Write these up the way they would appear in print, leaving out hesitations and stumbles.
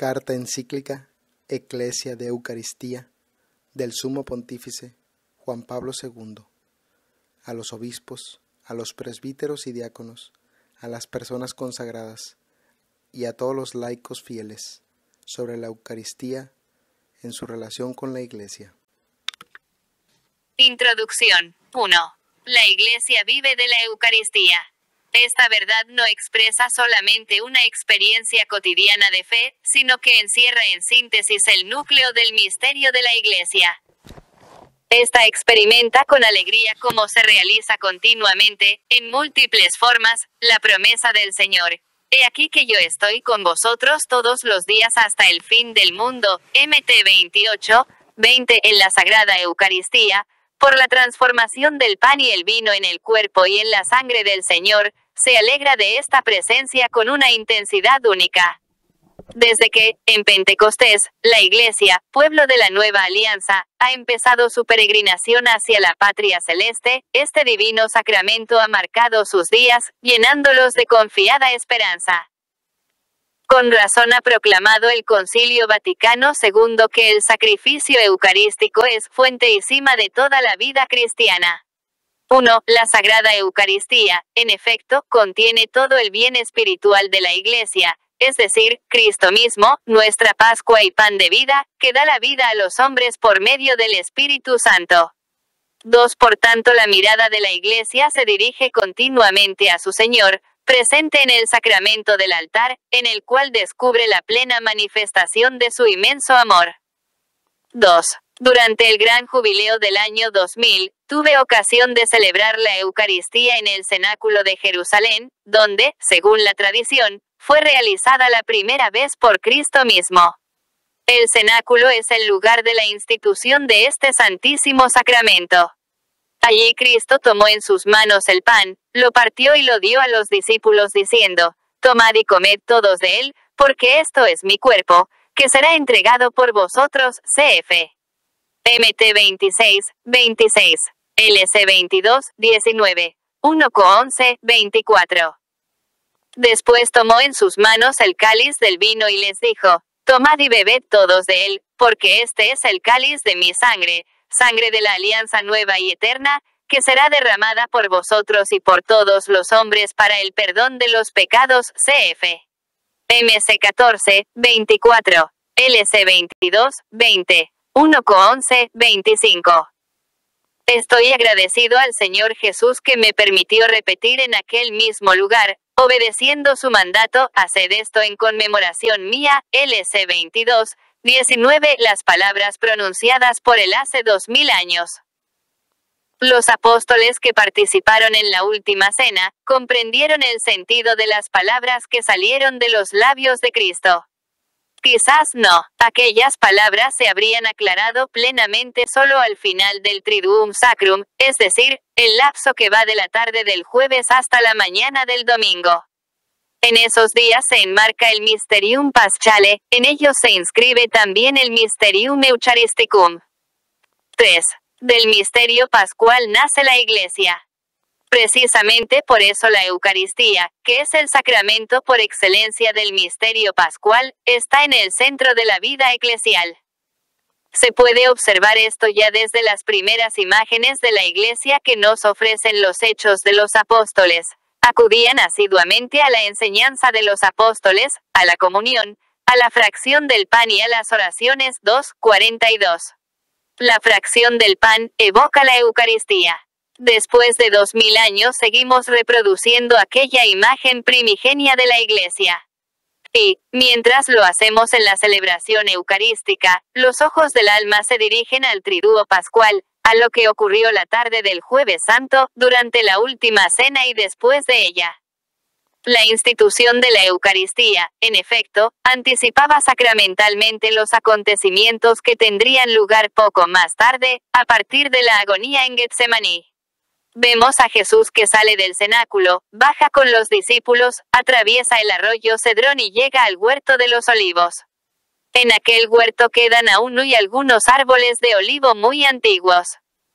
Carta encíclica Ecclesia de Eucaristía del Sumo Pontífice Juan Pablo II a los obispos, a los presbíteros y diáconos, a las personas consagradas y a todos los laicos fieles sobre la Eucaristía en su relación con la Iglesia. Introducción 1. La Iglesia vive de la Eucaristía. Esta verdad no expresa solamente una experiencia cotidiana de fe, sino que encierra en síntesis el núcleo del misterio de la Iglesia. Esta experimenta con alegría cómo se realiza continuamente, en múltiples formas, la promesa del Señor. He aquí que yo estoy con vosotros todos los días hasta el fin del mundo. Mt 28, 20 en la Sagrada Eucaristía, por la transformación del pan y el vino en el cuerpo y en la sangre del Señor, se alegra de esta presencia con una intensidad única. Desde que, en Pentecostés, la Iglesia, pueblo de la nueva alianza, ha empezado su peregrinación hacia la patria celeste, este divino sacramento ha marcado sus días, llenándolos de confiada esperanza. Con razón ha proclamado el Concilio Vaticano II que el sacrificio eucarístico es fuente y cima de toda la vida cristiana. 1. La Sagrada Eucaristía, en efecto, contiene todo el bien espiritual de la Iglesia, es decir, Cristo mismo, nuestra Pascua y pan de vida, que da la vida a los hombres por medio del Espíritu Santo. 2. Por tanto, la mirada de la Iglesia se dirige continuamente a su Señor, presente en el sacramento del altar, en el cual descubre la plena manifestación de su inmenso amor. 2. Durante el gran jubileo del año 2000, tuve ocasión de celebrar la Eucaristía en el cenáculo de Jerusalén, donde, según la tradición, fue realizada la primera vez por Cristo mismo. El cenáculo es el lugar de la institución de este santísimo sacramento. Allí Cristo tomó en sus manos el pan, lo partió y lo dio a los discípulos diciendo: «Tomad y comed todos de él, porque esto es mi cuerpo, que será entregado por vosotros». Cf. Mt 26, 26. LC 22, 19. 1 Co 11, 24. Después tomó en sus manos el cáliz del vino y les dijo: «Tomad y bebed todos de él, porque este es el cáliz de mi sangre, sangre de la alianza nueva y eterna, que será derramada por vosotros y por todos los hombres para el perdón de los pecados». Cf. MC 14, 24. LC 22, 20. 1 Co 11, 25. Estoy agradecido al Señor Jesús que me permitió repetir en aquel mismo lugar, obedeciendo su mandato: «Haced esto en conmemoración mía». LC 22, 19. Las palabras pronunciadas por él hace 2000 años. Los apóstoles que participaron en la última cena, comprendieron el sentido de las palabras que salieron de los labios de Cristo. Quizás no, aquellas palabras se habrían aclarado plenamente solo al final del Triduum Sacrum, es decir, el lapso que va de la tarde del jueves hasta la mañana del domingo. En esos días se enmarca el Mysterium Paschale, en ellos se inscribe también el Mysterium Eucharisticum. 3. Del misterio pascual nace la Iglesia. Precisamente por eso la Eucaristía, que es el sacramento por excelencia del misterio pascual, está en el centro de la vida eclesial. Se puede observar esto ya desde las primeras imágenes de la Iglesia que nos ofrecen los Hechos de los Apóstoles. Acudían asiduamente a la enseñanza de los apóstoles, a la comunión, a la fracción del pan y a las oraciones. 2, 42. La fracción del pan evoca la Eucaristía. Después de 2000 años seguimos reproduciendo aquella imagen primigenia de la Iglesia. Y, mientras lo hacemos en la celebración eucarística, los ojos del alma se dirigen al triduo pascual, a lo que ocurrió la tarde del Jueves Santo, durante la última cena y después de ella. La institución de la Eucaristía, en efecto, anticipaba sacramentalmente los acontecimientos que tendrían lugar poco más tarde, a partir de la agonía en Getsemaní. Vemos a Jesús que sale del cenáculo, baja con los discípulos, atraviesa el arroyo Cedrón y llega al huerto de los olivos. En aquel huerto quedan aún hoy algunos árboles de olivo muy antiguos.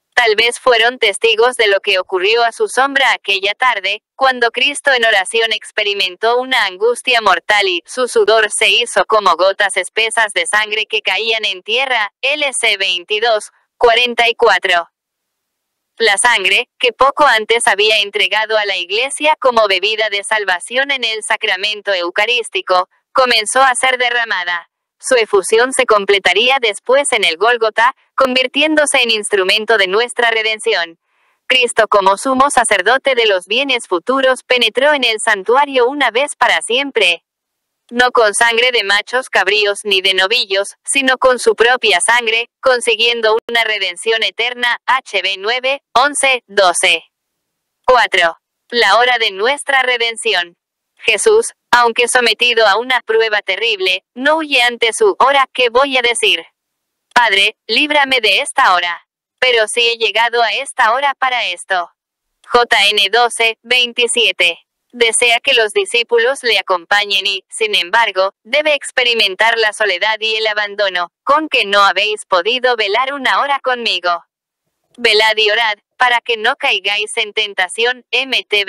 Tal vez fueron testigos de lo que ocurrió a su sombra aquella tarde, cuando Cristo en oración experimentó una angustia mortal y su sudor se hizo como gotas espesas de sangre que caían en tierra. LC 22:44. La sangre, que poco antes había entregado a la Iglesia como bebida de salvación en el sacramento eucarístico, comenzó a ser derramada. Su efusión se completaría después en el Gólgota, convirtiéndose en instrumento de nuestra redención. Cristo como sumo sacerdote de los bienes futuros penetró en el santuario una vez para siempre. No con sangre de machos cabríos ni de novillos, sino con su propia sangre, consiguiendo una redención eterna. HB 9:11-12. 4. La hora de nuestra redención. Jesús, aunque sometido a una prueba terrible, no huye ante su hora. ¿Qué voy a decir? Padre, líbrame de esta hora. Pero si he llegado a esta hora para esto. JN 12:27. Desea que los discípulos le acompañen y, sin embargo, debe experimentar la soledad y el abandono, con que no habéis podido velar una hora conmigo. Velad y orad, para que no caigáis en tentación. MT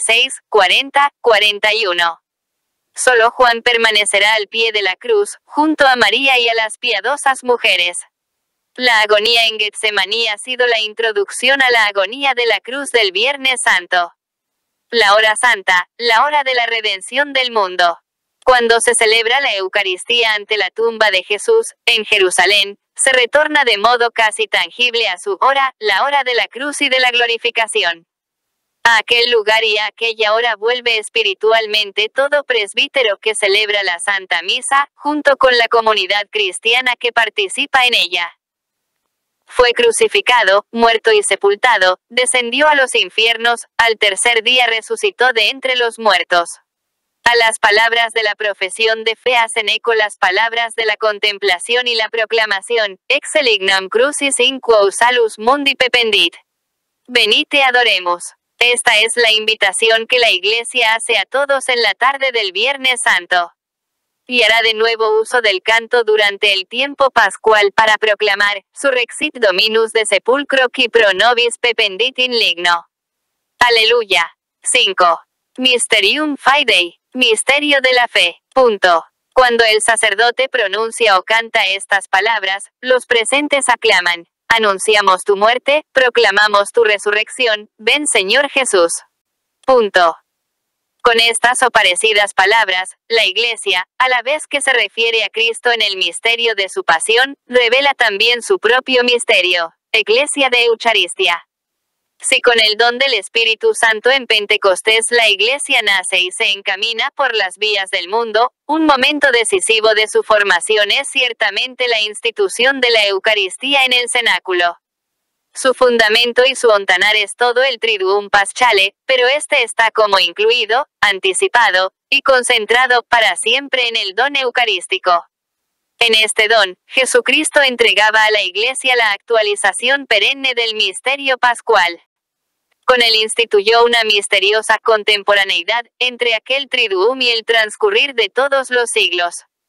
26:40-41. Solo Juan permanecerá al pie de la cruz, junto a María y a las piadosas mujeres. La agonía en Getsemaní ha sido la introducción a la agonía de la cruz del Viernes Santo. La hora santa, la hora de la redención del mundo. Cuando se celebra la Eucaristía ante la tumba de Jesús, en Jerusalén, se retorna de modo casi tangible a su hora, la hora de la cruz y de la glorificación. A aquel lugar y a aquella hora vuelve espiritualmente todo presbítero que celebra la Santa Misa, junto con la comunidad cristiana que participa en ella. Fue crucificado, muerto y sepultado, descendió a los infiernos, al tercer día resucitó de entre los muertos. A las palabras de la profesión de fe hacen eco las palabras de la contemplación y la proclamación, ex elignam crucis in quo salus mundi pependit. Venid y adoremos. Esta es la invitación que la Iglesia hace a todos en la tarde del Viernes Santo. Y hará de nuevo uso del canto durante el tiempo pascual para proclamar, Surrexit Dominus de sepulcro qui pro nobis pependit in ligno. Aleluya. 5. Mysterium Fidei. Misterio de la fe. Punto. Cuando el sacerdote pronuncia o canta estas palabras, los presentes aclaman. Anunciamos tu muerte, proclamamos tu resurrección, ven Señor Jesús. Punto. Con estas o parecidas palabras, la Iglesia, a la vez que se refiere a Cristo en el misterio de su pasión, revela también su propio misterio, Iglesia de Eucharistia. Si con el don del Espíritu Santo en Pentecostés la Iglesia nace y se encamina por las vías del mundo, un momento decisivo de su formación es ciertamente la institución de la Eucaristía en el cenáculo. Su fundamento y su ontanar es todo el Triduum Paschale, pero este está como incluido, anticipado, y concentrado para siempre en el don eucarístico. En este don, Jesucristo entregaba a la Iglesia la actualización perenne del misterio pascual. Con él instituyó una misteriosa contemporaneidad entre aquel Triduum y el transcurrir de todos los siglos.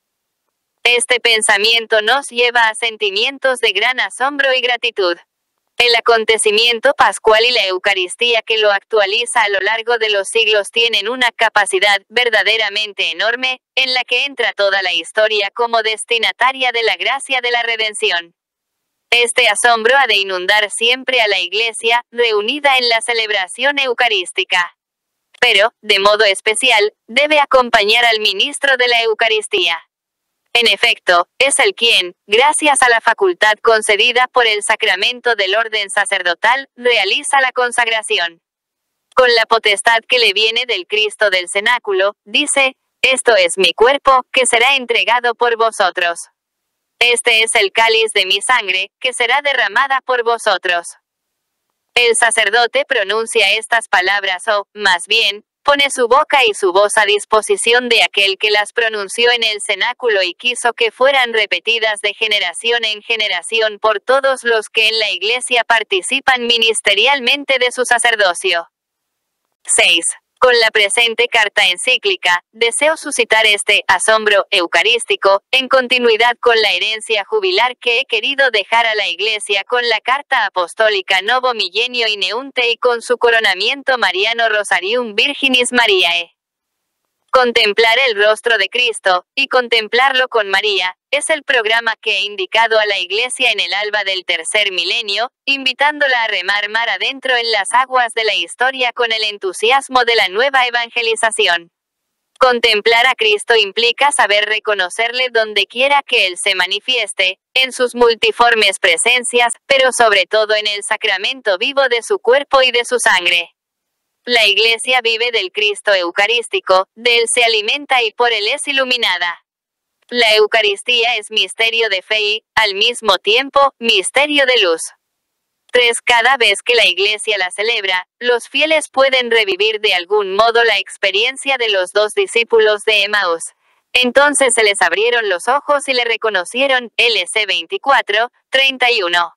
Este pensamiento nos lleva a sentimientos de gran asombro y gratitud. El acontecimiento pascual y la Eucaristía que lo actualiza a lo largo de los siglos tienen una capacidad verdaderamente enorme, en la que entra toda la historia como destinataria de la gracia de la redención. Este asombro ha de inundar siempre a la Iglesia, reunida en la celebración eucarística. Pero, de modo especial, debe acompañar al ministro de la Eucaristía. En efecto, es él quien, gracias a la facultad concedida por el sacramento del orden sacerdotal, realiza la consagración. Con la potestad que le viene del Cristo del cenáculo, dice, esto es mi cuerpo, que será entregado por vosotros. Este es el cáliz de mi sangre, que será derramada por vosotros. El sacerdote pronuncia estas palabras o, más bien, pone su boca y su voz a disposición de aquel que las pronunció en el cenáculo y quiso que fueran repetidas de generación en generación por todos los que en la Iglesia participan ministerialmente de su sacerdocio. 6. Con la presente carta encíclica, deseo suscitar este asombro eucarístico, en continuidad con la herencia jubilar que he querido dejar a la Iglesia con la carta apostólica Novo Millennio Ineunte y con su coronamiento mariano Rosarium Virginis Mariae. Contemplar el rostro de Cristo, y contemplarlo con María, es el programa que he indicado a la Iglesia en el alba del tercer milenio, invitándola a remar mar adentro en las aguas de la historia con el entusiasmo de la nueva evangelización. Contemplar a Cristo implica saber reconocerle donde quiera que Él se manifieste, en sus multiformes presencias, pero sobre todo en el sacramento vivo de su cuerpo y de su sangre. La Iglesia vive del Cristo eucarístico, de Él se alimenta y por Él es iluminada. La Eucaristía es misterio de fe y, al mismo tiempo, misterio de luz. 3. Cada vez que la Iglesia la celebra, los fieles pueden revivir de algún modo la experiencia de los 2 discípulos de Emaús. Entonces se les abrieron los ojos y le reconocieron. LC 24, 31.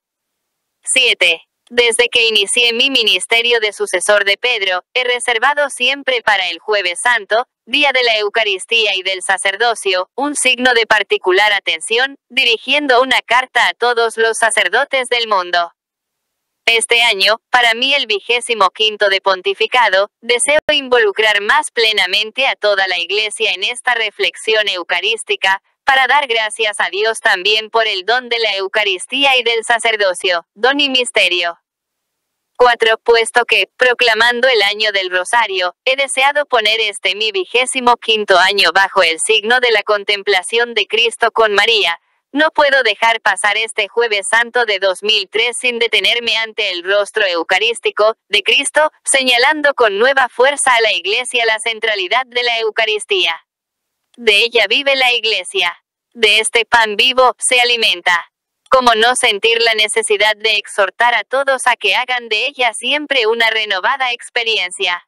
7. Desde que inicié mi ministerio de sucesor de Pedro, he reservado siempre para el Jueves Santo, día de la Eucaristía y del sacerdocio, un signo de particular atención, dirigiendo una carta a todos los sacerdotes del mundo. Este año, para mí el 25º de pontificado, deseo involucrar más plenamente a toda la Iglesia en esta reflexión eucarística, para dar gracias a Dios también por el don de la Eucaristía y del sacerdocio, don y misterio. 4. Puesto que, proclamando el año del Rosario, he deseado poner mi 25º año bajo el signo de la contemplación de Cristo con María, no puedo dejar pasar este Jueves Santo de 2003 sin detenerme ante el rostro eucarístico de Cristo, señalando con nueva fuerza a la Iglesia la centralidad de la Eucaristía. De ella vive la Iglesia. De este pan vivo se alimenta. ¿Cómo no sentir la necesidad de exhortar a todos a que hagan de ella siempre una renovada experiencia?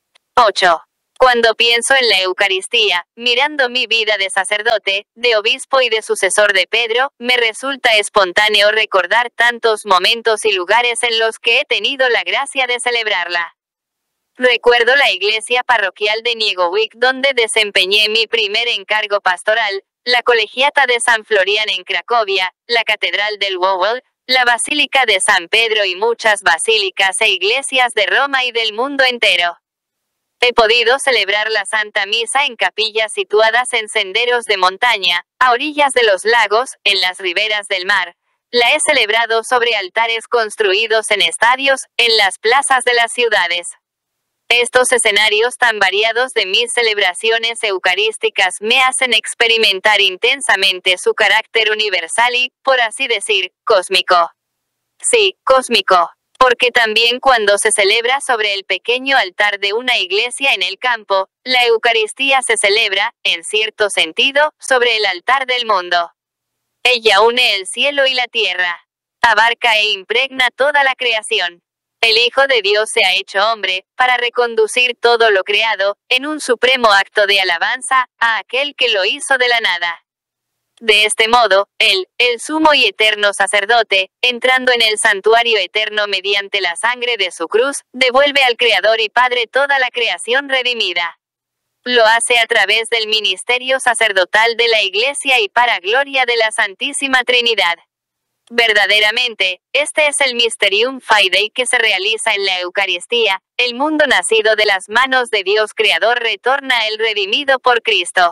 8. Cuando pienso en la Eucaristía, mirando mi vida de sacerdote, de obispo y de sucesor de Pedro, me resulta espontáneo recordar tantos momentos y lugares en los que he tenido la gracia de celebrarla. Recuerdo la iglesia parroquial de Niegowick donde desempeñé mi primer encargo pastoral, la colegiata de San Florian en Cracovia, la catedral del Wawel, la basílica de San Pedro y muchas basílicas e iglesias de Roma y del mundo entero. He podido celebrar la Santa Misa en capillas situadas en senderos de montaña, a orillas de los lagos, en las riberas del mar. La he celebrado sobre altares construidos en estadios, en las plazas de las ciudades. Estos escenarios tan variados de mis celebraciones eucarísticas me hacen experimentar intensamente su carácter universal y, por así decir, cósmico. Sí, cósmico. Porque también cuando se celebra sobre el pequeño altar de una iglesia en el campo, la Eucaristía se celebra, en cierto sentido, sobre el altar del mundo. Ella une el cielo y la tierra. Abarca e impregna toda la creación. El Hijo de Dios se ha hecho hombre, para reconducir todo lo creado, en un supremo acto de alabanza, a aquel que lo hizo de la nada. De este modo, Él, el sumo y eterno sacerdote, entrando en el santuario eterno mediante la sangre de su cruz, devuelve al Creador y Padre toda la creación redimida. Lo hace a través del ministerio sacerdotal de la Iglesia y para gloria de la Santísima Trinidad. Verdaderamente, este es el Mysterium Fidei que se realiza en la Eucaristía, el mundo nacido de las manos de Dios Creador retorna a Él redimido por Cristo.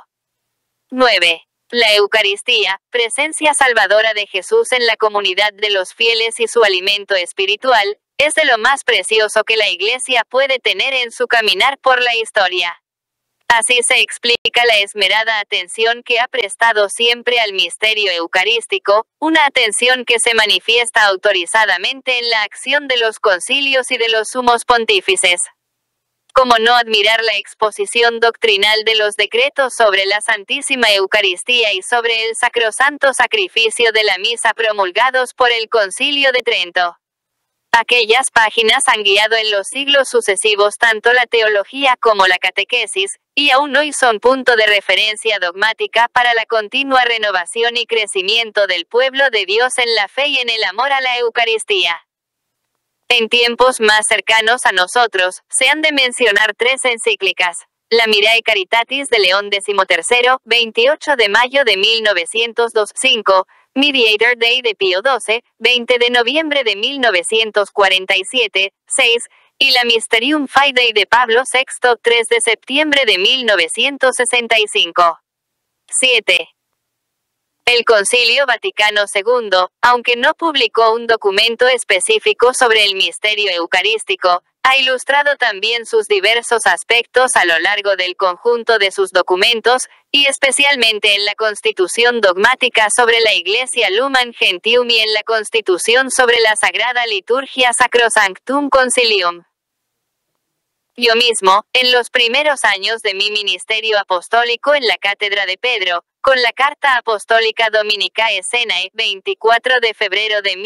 9. La Eucaristía, presencia salvadora de Jesús en la comunidad de los fieles y su alimento espiritual, es de lo más precioso que la Iglesia puede tener en su caminar por la historia. Así se explica la esmerada atención que ha prestado siempre al misterio eucarístico, una atención que se manifiesta autorizadamente en la acción de los concilios y de los sumos pontífices. ¿Cómo no admirar la exposición doctrinal de los decretos sobre la Santísima Eucaristía y sobre el sacrosanto sacrificio de la misa promulgados por el Concilio de Trento? Aquellas páginas han guiado en los siglos sucesivos tanto la teología como la catequesis, y aún hoy son punto de referencia dogmática para la continua renovación y crecimiento del pueblo de Dios en la fe y en el amor a la Eucaristía. En tiempos más cercanos a nosotros, se han de mencionar 3 encíclicas. La Mirae Caritatis de León XIII, 28 de mayo de 1902, 5, Mediator Day de Pío XII, 20 de noviembre de 1947, 6, y la Mysterium Fidei de Pablo VI, 3 de septiembre de 1965. 7. El Concilio Vaticano II, aunque no publicó un documento específico sobre el misterio eucarístico, ha ilustrado también sus diversos aspectos a lo largo del conjunto de sus documentos, y especialmente en la Constitución dogmática sobre la Iglesia Lumen Gentium y en la Constitución sobre la Sagrada Liturgia Sacrosanctum Concilium. Yo mismo, en los primeros años de mi ministerio apostólico en la Cátedra de Pedro, con la Carta Apostólica Dominicae Senae, 24 de febrero de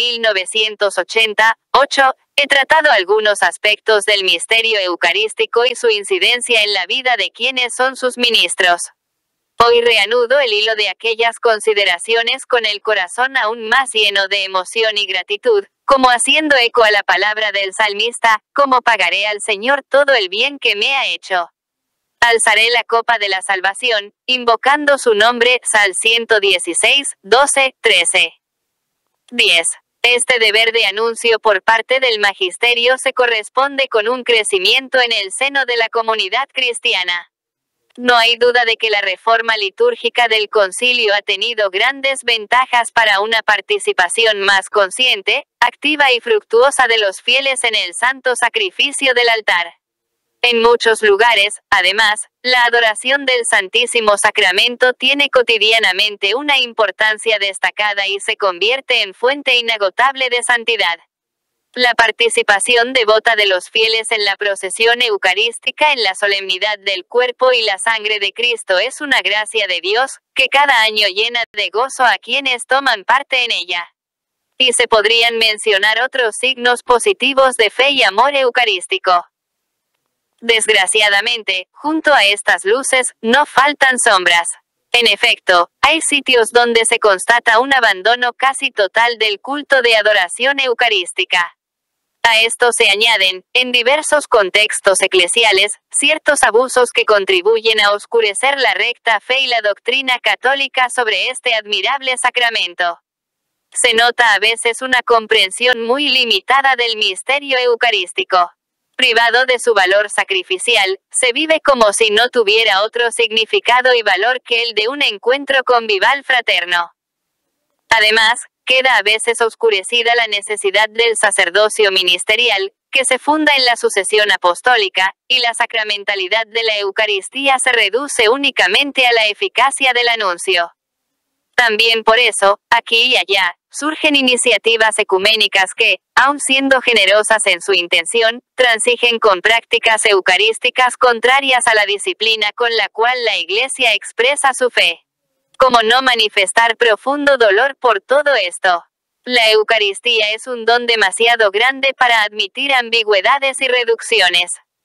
1988, he tratado algunos aspectos del misterio eucarístico y su incidencia en la vida de quienes son sus ministros. Hoy reanudo el hilo de aquellas consideraciones con el corazón aún más lleno de emoción y gratitud, como haciendo eco a la palabra del salmista, ¿cómo pagaré al Señor todo el bien que me ha hecho? Alzaré la copa de la salvación, invocando su nombre, Sal 116, 12, 13. 10. Este deber de anuncio por parte del magisterio se corresponde con un crecimiento en el seno de la comunidad cristiana. No hay duda de que la reforma litúrgica del concilio ha tenido grandes ventajas para una participación más consciente, activa y fructuosa de los fieles en el santo sacrificio del altar. En muchos lugares, además, la adoración del Santísimo Sacramento tiene cotidianamente una importancia destacada y se convierte en fuente inagotable de santidad. La participación devota de los fieles en la procesión eucarística en la solemnidad del cuerpo y la sangre de Cristo es una gracia de Dios, que cada año llena de gozo a quienes toman parte en ella. Y se podrían mencionar otros signos positivos de fe y amor eucarístico. Desgraciadamente, junto a estas luces, no faltan sombras. En efecto, hay sitios donde se constata un abandono casi total del culto de adoración eucarística. A esto se añaden, en diversos contextos eclesiales, ciertos abusos que contribuyen a oscurecer la recta fe y la doctrina católica sobre este admirable sacramento. Se nota a veces una comprensión muy limitada del misterio eucarístico. Privado de su valor sacrificial, se vive como si no tuviera otro significado y valor que el de un encuentro convivial fraterno. Además, queda a veces oscurecida la necesidad del sacerdocio ministerial, que se funda en la sucesión apostólica, y la sacramentalidad de la Eucaristía se reduce únicamente a la eficacia del anuncio. También por eso, aquí y allá, surgen iniciativas ecuménicas que, aun siendo generosas en su intención, transigen con prácticas eucarísticas contrarias a la disciplina con la cual la Iglesia expresa su fe. ¿Cómo no manifestar profundo dolor por todo esto? La Eucaristía es un don demasiado grande para admitir ambigüedades y reducciones.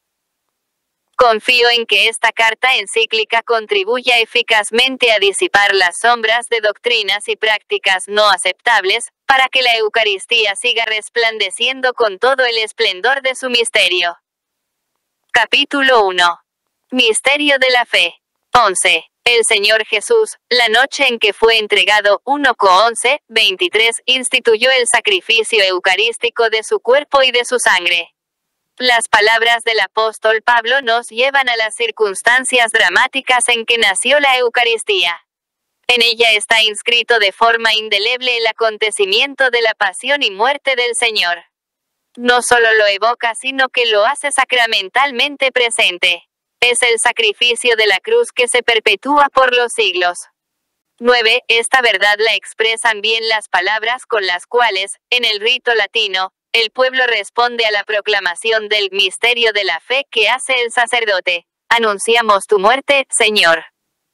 Confío en que esta carta encíclica contribuya eficazmente a disipar las sombras de doctrinas y prácticas no aceptables, para que la Eucaristía siga resplandeciendo con todo el esplendor de su misterio. Capítulo 1. Misterio de la fe. 11. El Señor Jesús, la noche en que fue entregado, 1:11, 23, instituyó el sacrificio eucarístico de su cuerpo y de su sangre. Las palabras del apóstol Pablo nos llevan a las circunstancias dramáticas en que nació la Eucaristía. En ella está inscrito de forma indeleble el acontecimiento de la pasión y muerte del Señor. No solo lo evoca, sino que lo hace sacramentalmente presente. Es el sacrificio de la cruz que se perpetúa por los siglos. 9. Esta verdad la expresan bien las palabras con las cuales, en el rito latino, el pueblo responde a la proclamación del misterio de la fe que hace el sacerdote. Anunciamos tu muerte, Señor.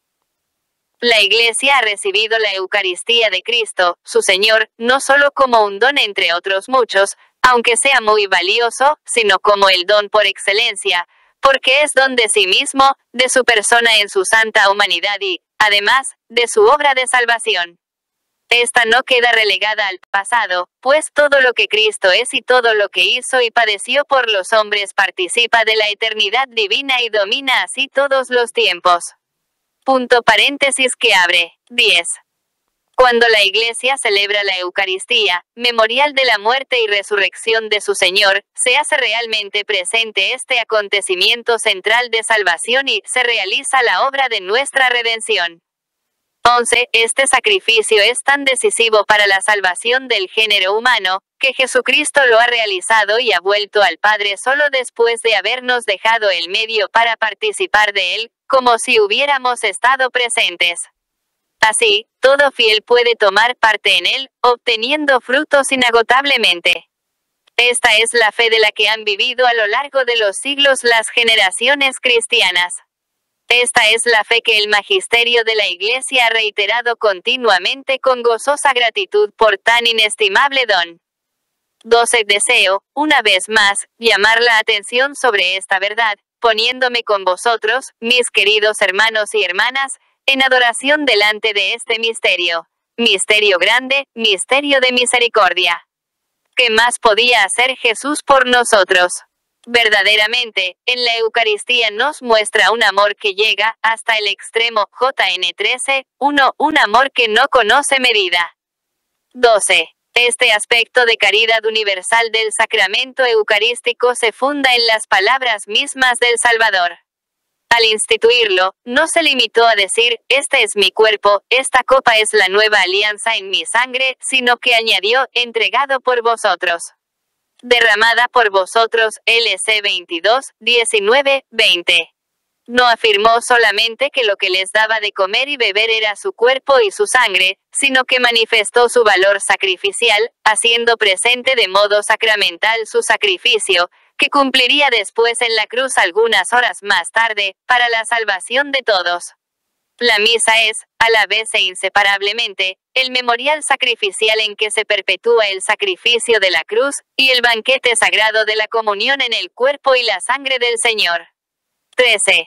La Iglesia ha recibido la Eucaristía de Cristo, su Señor, no solo como un don entre otros muchos, aunque sea muy valioso, sino como el don por excelencia, porque es don de sí mismo, de su persona en su santa humanidad y, además, de su obra de salvación. Esta no queda relegada al pasado, pues todo lo que Cristo es y todo lo que hizo y padeció por los hombres participa de la eternidad divina y domina así todos los tiempos. Punto paréntesis que abre. 10. Cuando la Iglesia celebra la Eucaristía, memorial de la muerte y resurrección de su Señor, se hace realmente presente este acontecimiento central de salvación y se realiza la obra de nuestra redención. 11. Este sacrificio es tan decisivo para la salvación del género humano, que Jesucristo lo ha realizado y ha vuelto al Padre solo después de habernos dejado el medio para participar de él, como si hubiéramos estado presentes. Así, todo fiel puede tomar parte en él, obteniendo frutos inagotablemente. Esta es la fe de la que han vivido a lo largo de los siglos las generaciones cristianas. Esta es la fe que el magisterio de la Iglesia ha reiterado continuamente con gozosa gratitud por tan inestimable don. 12. Deseo, una vez más, llamar la atención sobre esta verdad, poniéndome con vosotros, mis queridos hermanos y hermanas, en adoración delante de este misterio. Misterio grande, misterio de misericordia. ¿Qué más podía hacer Jesús por nosotros? Verdaderamente, en la Eucaristía nos muestra un amor que llega hasta el extremo. JN 13, 1, un amor que no conoce medida. 12. Este aspecto de caridad universal del sacramento eucarístico se funda en las palabras mismas del Salvador. Al instituirlo, no se limitó a decir, este es mi cuerpo, esta copa es la nueva alianza en mi sangre, sino que añadió, entregado por vosotros. Derramada por vosotros, LC 22, 19, 20. No afirmó solamente que lo que les daba de comer y beber era su cuerpo y su sangre, sino que manifestó su valor sacrificial, haciendo presente de modo sacramental su sacrificio, que cumpliría después en la cruz algunas horas más tarde, para la salvación de todos. La misa es, a la vez e inseparablemente, el memorial sacrificial en que se perpetúa el sacrificio de la cruz, y el banquete sagrado de la comunión en el cuerpo y la sangre del Señor. 13.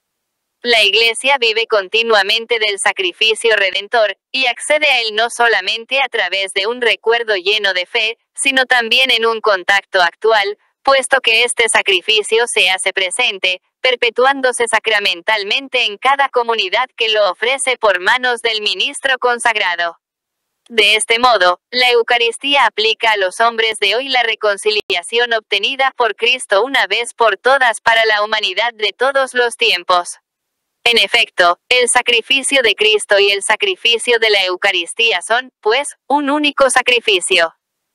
La Iglesia vive continuamente del sacrificio redentor, y accede a él no solamente a través de un recuerdo lleno de fe, sino también en un contacto actual, puesto que este sacrificio se hace presente, perpetuándose sacramentalmente en cada comunidad que lo ofrece por manos del ministro consagrado. De este modo, la Eucaristía aplica a los hombres de hoy la reconciliación obtenida por Cristo una vez por todas para la humanidad de todos los tiempos. En efecto, el sacrificio de Cristo y el sacrificio de la Eucaristía son, pues, un único sacrificio.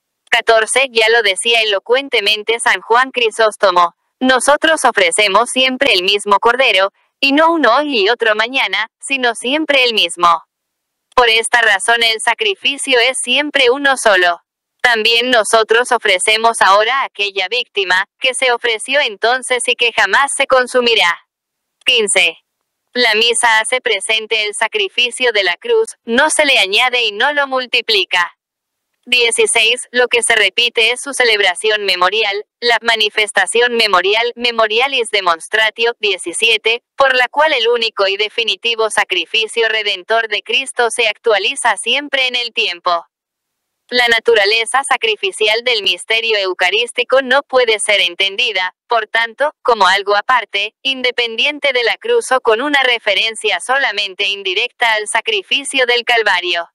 14. Ya lo decía elocuentemente San Juan Crisóstomo. Nosotros ofrecemos siempre el mismo Cordero, y no uno hoy y otro mañana, sino siempre el mismo. Por esta razón el sacrificio es siempre uno solo. También nosotros ofrecemos ahora aquella víctima, que se ofreció entonces y que jamás se consumirá. 15. La misa hace presente el sacrificio de la cruz, no se le añade y no lo multiplica. 16. Lo que se repite es su celebración memorial, la manifestación memorial, memorialis demonstratio. 17, por la cual el único y definitivo sacrificio redentor de Cristo se actualiza siempre en el tiempo. La naturaleza sacrificial del misterio eucarístico no puede ser entendida, por tanto, como algo aparte, independiente de la cruz o con una referencia solamente indirecta al sacrificio del Calvario.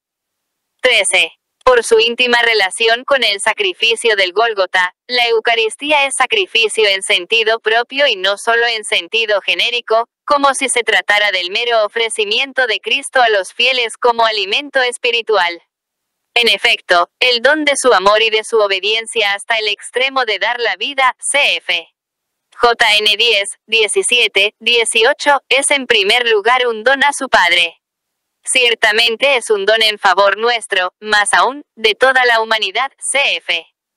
13. Por su íntima relación con el sacrificio del Gólgota, la Eucaristía es sacrificio en sentido propio y no solo en sentido genérico, como si se tratara del mero ofrecimiento de Cristo a los fieles como alimento espiritual. En efecto, el don de su amor y de su obediencia hasta el extremo de dar la vida, cf. JN 10, 17, 18, es en primer lugar un don a su Padre. Ciertamente es un don en favor nuestro, más aún, de toda la humanidad, cf.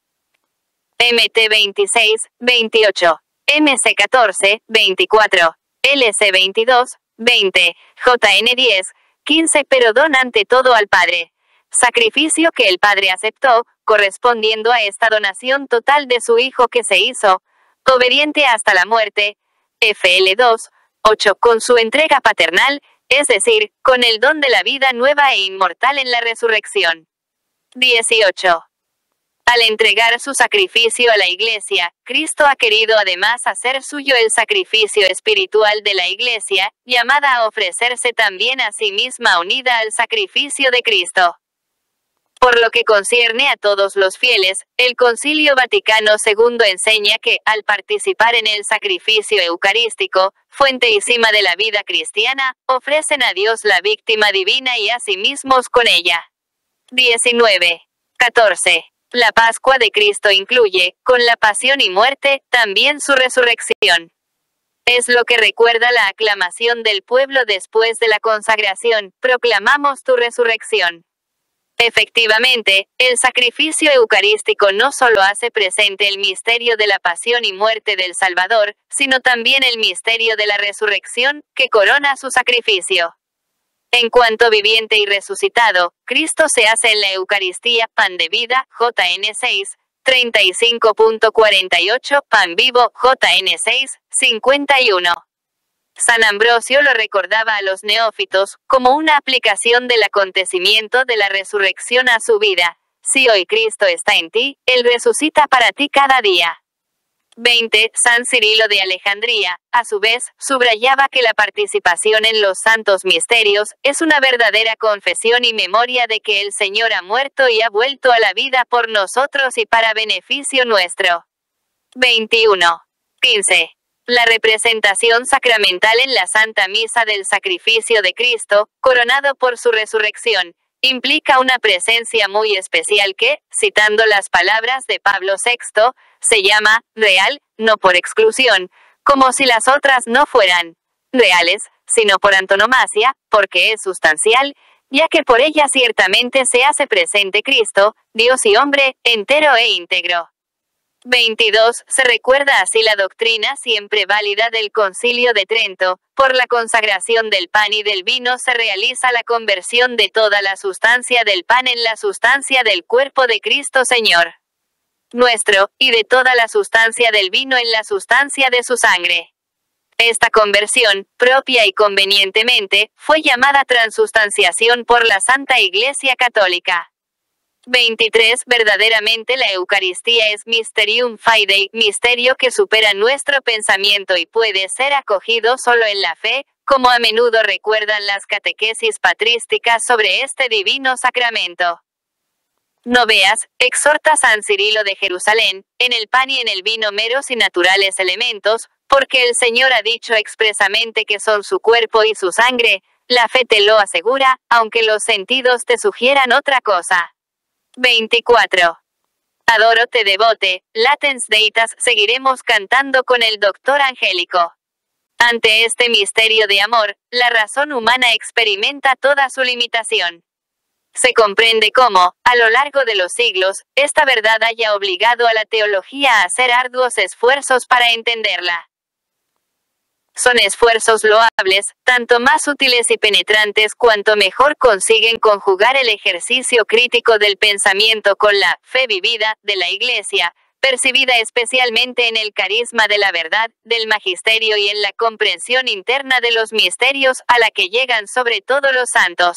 MT 26, 28, MC 14, 24, LC 22, 20, JN 10, 15, pero don ante todo al Padre. Sacrificio que el Padre aceptó, correspondiendo a esta donación total de su Hijo que se hizo, obediente hasta la muerte, FL 2, 8, con su entrega paternal, es decir, con el don de la vida nueva e inmortal en la resurrección. 18. Al entregar su sacrificio a la Iglesia, Cristo ha querido además hacer suyo el sacrificio espiritual de la Iglesia, llamada a ofrecerse también a sí misma unida al sacrificio de Cristo. Por lo que concierne a todos los fieles, el Concilio Vaticano II enseña que, al participar en el sacrificio eucarístico, fuente y cima de la vida cristiana, ofrecen a Dios la víctima divina y a sí mismos con ella. 19. 14. La Pascua de Cristo incluye, con la pasión y muerte, también su resurrección. Es lo que recuerda la aclamación del pueblo después de la consagración: proclamamos tu resurrección. Efectivamente, el sacrificio eucarístico no solo hace presente el misterio de la pasión y muerte del Salvador, sino también el misterio de la resurrección, que corona su sacrificio. En cuanto viviente y resucitado, Cristo se hace en la Eucaristía pan de vida, JN 6, 35.48, pan vivo, JN 6, 51. San Ambrosio lo recordaba a los neófitos, como una aplicación del acontecimiento de la resurrección a su vida. Si hoy Cristo está en ti, Él resucita para ti cada día. 20. San Cirilo de Alejandría, a su vez, subrayaba que la participación en los santos misterios es una verdadera confesión y memoria de que el Señor ha muerto y ha vuelto a la vida por nosotros y para beneficio nuestro. 21. 15. La representación sacramental en la Santa Misa del sacrificio de Cristo, coronado por su resurrección, implica una presencia muy especial que, citando las palabras de Pablo VI, se llama real, no por exclusión, como si las otras no fueran reales, sino por antonomasia, porque es sustancial, ya que por ella ciertamente se hace presente Cristo, Dios y hombre, entero e íntegro. 22. Se recuerda así la doctrina siempre válida del Concilio de Trento: por la consagración del pan y del vino se realiza la conversión de toda la sustancia del pan en la sustancia del cuerpo de Cristo Señor nuestro, y de toda la sustancia del vino en la sustancia de su sangre. Esta conversión, propia y convenientemente, fue llamada transustanciación por la Santa Iglesia Católica. 23. Verdaderamente la Eucaristía es Mysterium Fidei, misterio que supera nuestro pensamiento y puede ser acogido solo en la fe, como a menudo recuerdan las catequesis patrísticas sobre este divino sacramento. No veas, exhorta San Cirilo de Jerusalén, en el pan y en el vino meros y naturales elementos, porque el Señor ha dicho expresamente que son su cuerpo y su sangre, la fe te lo asegura, aunque los sentidos te sugieran otra cosa. 24. Adoro te devote, latens deitas, seguiremos cantando con el doctor Angélico. Ante este misterio de amor, la razón humana experimenta toda su limitación. Se comprende cómo, a lo largo de los siglos, esta verdad haya obligado a la teología a hacer arduos esfuerzos para entenderla. Son esfuerzos loables, tanto más útiles y penetrantes cuanto mejor consiguen conjugar el ejercicio crítico del pensamiento con la fe vivida de la Iglesia, percibida especialmente en el carisma de la verdad, del magisterio y en la comprensión interna de los misterios a la que llegan sobre todo los santos.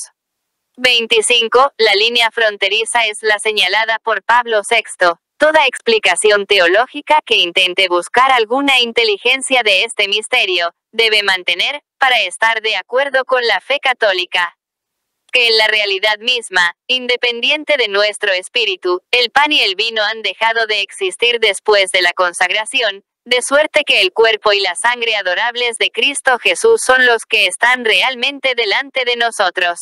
25. La línea fronteriza es la señalada por Pablo VI. Toda explicación teológica que intente buscar alguna inteligencia de este misterio, debe mantener, para estar de acuerdo con la fe católica, que en la realidad misma, independiente de nuestro espíritu, el pan y el vino han dejado de existir después de la consagración, de suerte que el cuerpo y la sangre adorables de Cristo Jesús son los que están realmente delante de nosotros.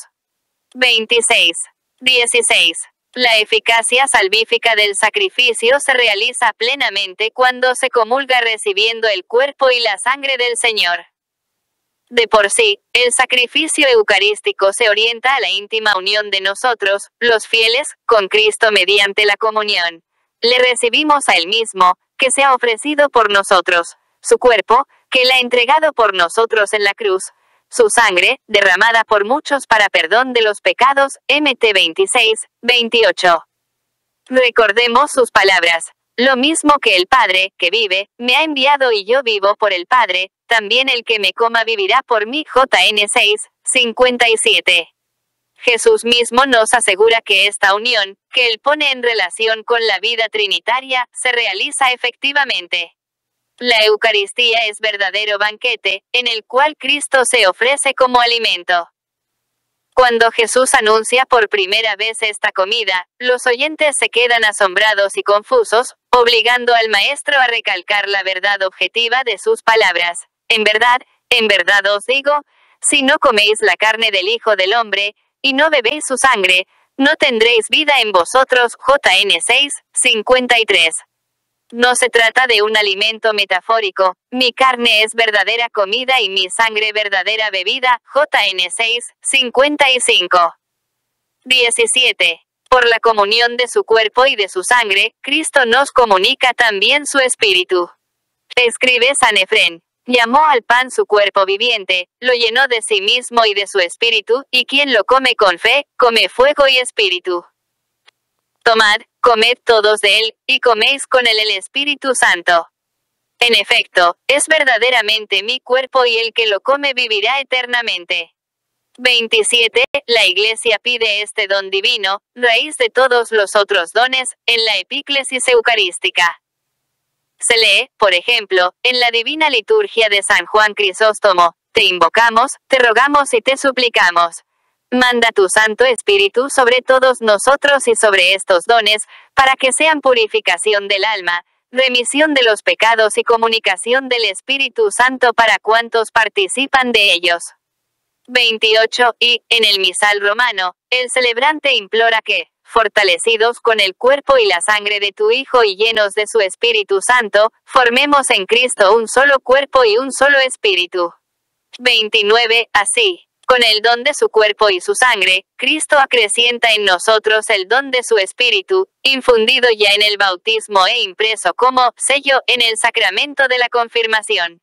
26. 16. La eficacia salvífica del sacrificio se realiza plenamente cuando se comulga recibiendo el cuerpo y la sangre del Señor. De por sí, el sacrificio eucarístico se orienta a la íntima unión de nosotros, los fieles, con Cristo mediante la comunión. Le recibimos a Él mismo, que se ha ofrecido por nosotros, su cuerpo, que Él ha entregado por nosotros en la cruz, su sangre, derramada por muchos para perdón de los pecados, Mt 26, 28. Recordemos sus palabras: lo mismo que el Padre, que vive, me ha enviado y yo vivo por el Padre, también el que me coma vivirá por mí. JN 6, 57. Jesús mismo nos asegura que esta unión, que Él pone en relación con la vida trinitaria, se realiza efectivamente. La Eucaristía es verdadero banquete, en el cual Cristo se ofrece como alimento. Cuando Jesús anuncia por primera vez esta comida, los oyentes se quedan asombrados y confusos, obligando al Maestro a recalcar la verdad objetiva de sus palabras. En verdad os digo, si no coméis la carne del Hijo del Hombre, y no bebéis su sangre, no tendréis vida en vosotros. JN 6:53. No se trata de un alimento metafórico, mi carne es verdadera comida y mi sangre verdadera bebida. JN 6:55. 17. Por la comunión de su cuerpo y de su sangre, Cristo nos comunica también su espíritu. Escribe San Efrén. Llamó al pan su cuerpo viviente, lo llenó de sí mismo y de su espíritu, y quien lo come con fe, come fuego y espíritu. Tomad, comed todos de él, y coméis con él el Espíritu Santo. En efecto, es verdaderamente mi cuerpo y el que lo come vivirá eternamente. 27. La Iglesia pide este don divino, raíz de todos los otros dones, en la epíclesis eucarística. Se lee, por ejemplo, en la Divina Liturgia de San Juan Crisóstomo: te invocamos, te rogamos y te suplicamos. Manda tu Santo Espíritu sobre todos nosotros y sobre estos dones, para que sean purificación del alma, remisión de los pecados y comunicación del Espíritu Santo para cuantos participan de ellos. 28. Y, en el misal romano, el celebrante implora que, fortalecidos con el cuerpo y la sangre de tu Hijo y llenos de su Espíritu Santo, formemos en Cristo un solo cuerpo y un solo espíritu. 29. Así, con el don de su cuerpo y su sangre, Cristo acrecienta en nosotros el don de su Espíritu, infundido ya en el bautismo e impreso como sello en el sacramento de la confirmación.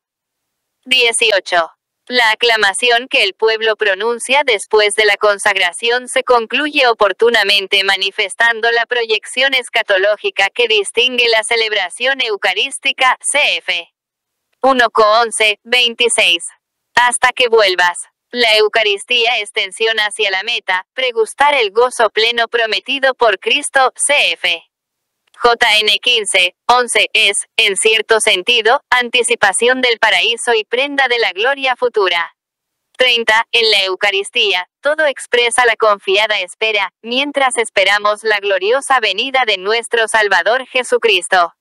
18. La aclamación que el pueblo pronuncia después de la consagración se concluye oportunamente manifestando la proyección escatológica que distingue la celebración eucarística, cf. 1 Cor 11:26. Hasta que vuelvas. La Eucaristía es tensión hacia la meta, pregustar el gozo pleno prometido por Cristo, cf. JN 15:11 es, en cierto sentido, anticipación del paraíso y prenda de la gloria futura. 30. En la Eucaristía, todo expresa la confiada espera, mientras esperamos la gloriosa venida de nuestro Salvador Jesucristo.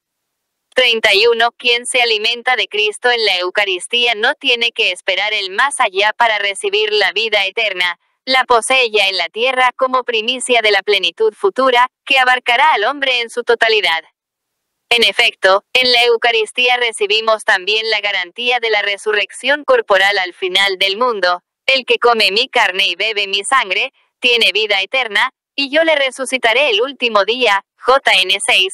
31. Quien se alimenta de Cristo en la Eucaristía no tiene que esperar el más allá para recibir la vida eterna. La posee ya en la tierra como primicia de la plenitud futura, que abarcará al hombre en su totalidad. En efecto, en la Eucaristía recibimos también la garantía de la resurrección corporal al final del mundo. El que come mi carne y bebe mi sangre, tiene vida eterna, y yo le resucitaré el último día. JN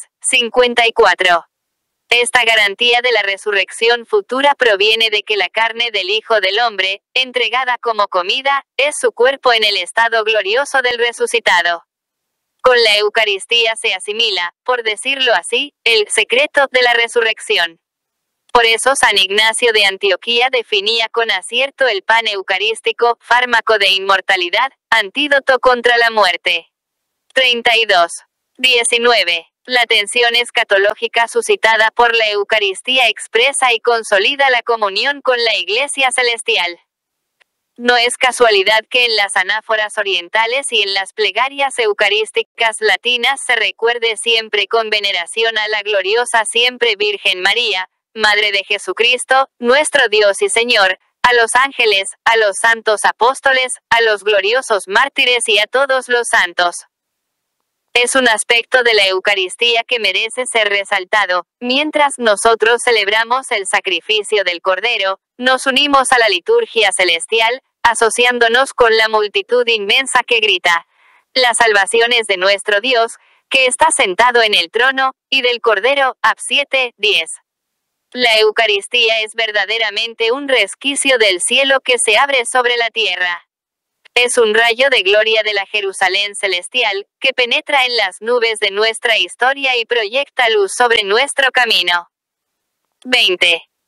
6:54. Esta garantía de la resurrección futura proviene de que la carne del Hijo del Hombre, entregada como comida, es su cuerpo en el estado glorioso del resucitado. Con la Eucaristía se asimila, por decirlo así, el secreto de la resurrección. Por eso San Ignacio de Antioquía definía con acierto el pan eucarístico, fármaco de inmortalidad, antídoto contra la muerte. 32. 19. La tensión escatológica suscitada por la Eucaristía expresa y consolida la comunión con la Iglesia celestial. No es casualidad que en las anáforas orientales y en las plegarias eucarísticas latinas se recuerde siempre con veneración a la gloriosa siempre Virgen María, Madre de Jesucristo, nuestro Dios y Señor, a los ángeles, a los santos apóstoles, a los gloriosos mártires y a todos los santos. Es un aspecto de la Eucaristía que merece ser resaltado. Mientras nosotros celebramos el sacrificio del Cordero, nos unimos a la liturgia celestial, asociándonos con la multitud inmensa que grita: la salvación es de nuestro Dios, que está sentado en el trono, y del Cordero. Ab 7:10. La Eucaristía es verdaderamente un resquicio del cielo que se abre sobre la tierra. Es un rayo de gloria de la Jerusalén celestial, que penetra en las nubes de nuestra historia y proyecta luz sobre nuestro camino. 20.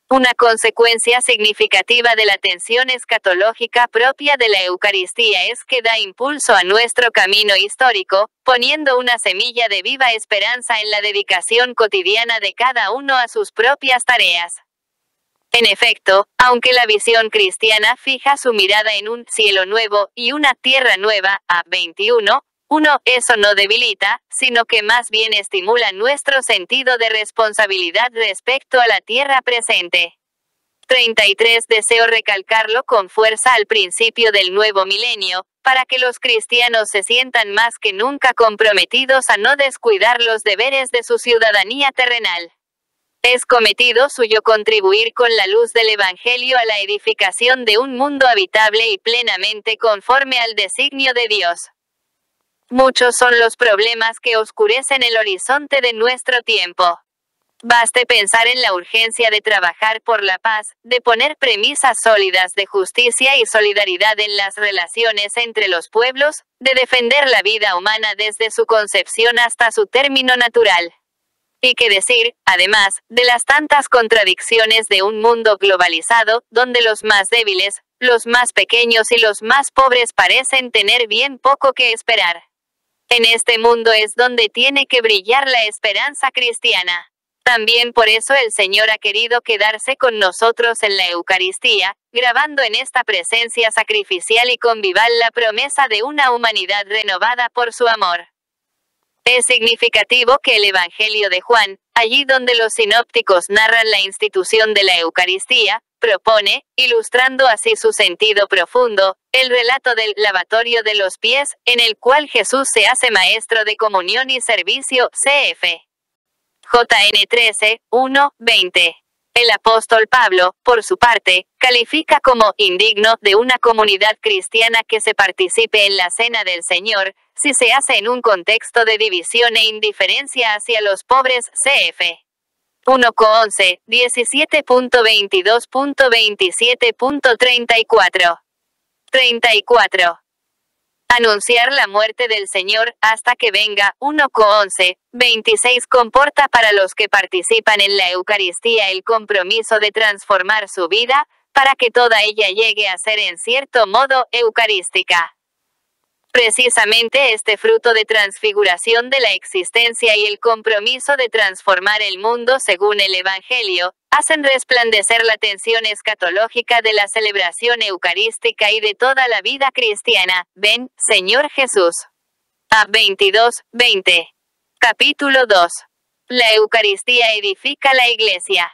Una consecuencia significativa de la tensión escatológica propia de la Eucaristía es que da impulso a nuestro camino histórico, poniendo una semilla de viva esperanza en la dedicación cotidiana de cada uno a sus propias tareas. En efecto, aunque la visión cristiana fija su mirada en un cielo nuevo y una tierra nueva, a 21, eso no debilita, sino que más bien estimula nuestro sentido de responsabilidad respecto a la tierra presente. 33. Deseo recalcarlo con fuerza al principio del nuevo milenio, para que los cristianos se sientan más que nunca comprometidos a no descuidar los deberes de su ciudadanía terrenal. Es cometido suyo contribuir con la luz del Evangelio a la edificación de un mundo habitable y plenamente conforme al designio de Dios. Muchos son los problemas que oscurecen el horizonte de nuestro tiempo. Baste pensar en la urgencia de trabajar por la paz, de poner premisas sólidas de justicia y solidaridad en las relaciones entre los pueblos, de defender la vida humana desde su concepción hasta su término natural. Y qué decir, además, de las tantas contradicciones de un mundo globalizado, donde los más débiles, los más pequeños y los más pobres parecen tener bien poco que esperar. En este mundo es donde tiene que brillar la esperanza cristiana. También por eso el Señor ha querido quedarse con nosotros en la Eucaristía, grabando en esta presencia sacrificial y convival la promesa de una humanidad renovada por su amor. Es significativo que el Evangelio de Juan, allí donde los sinópticos narran la institución de la Eucaristía, propone, ilustrando así su sentido profundo, el relato del lavatorio de los pies, en el cual Jesús se hace maestro de comunión y servicio, cf. JN 13, 1, 20. El apóstol Pablo, por su parte, califica como indigno de una comunidad cristiana que se participe en la cena del Señor, si se hace en un contexto de división e indiferencia hacia los pobres, cf. 1 Co 11, 17.22.27.34. 34. Anunciar la muerte del Señor, hasta que venga, 1 Co 11, 26 comporta para los que participan en la Eucaristía el compromiso de transformar su vida, para que toda ella llegue a ser en cierto modo, eucarística. Precisamente este fruto de transfiguración de la existencia y el compromiso de transformar el mundo según el Evangelio, hacen resplandecer la tensión escatológica de la celebración eucarística y de toda la vida cristiana. Ven, Señor Jesús. A 22, 20. Capítulo 2. La Eucaristía edifica la Iglesia.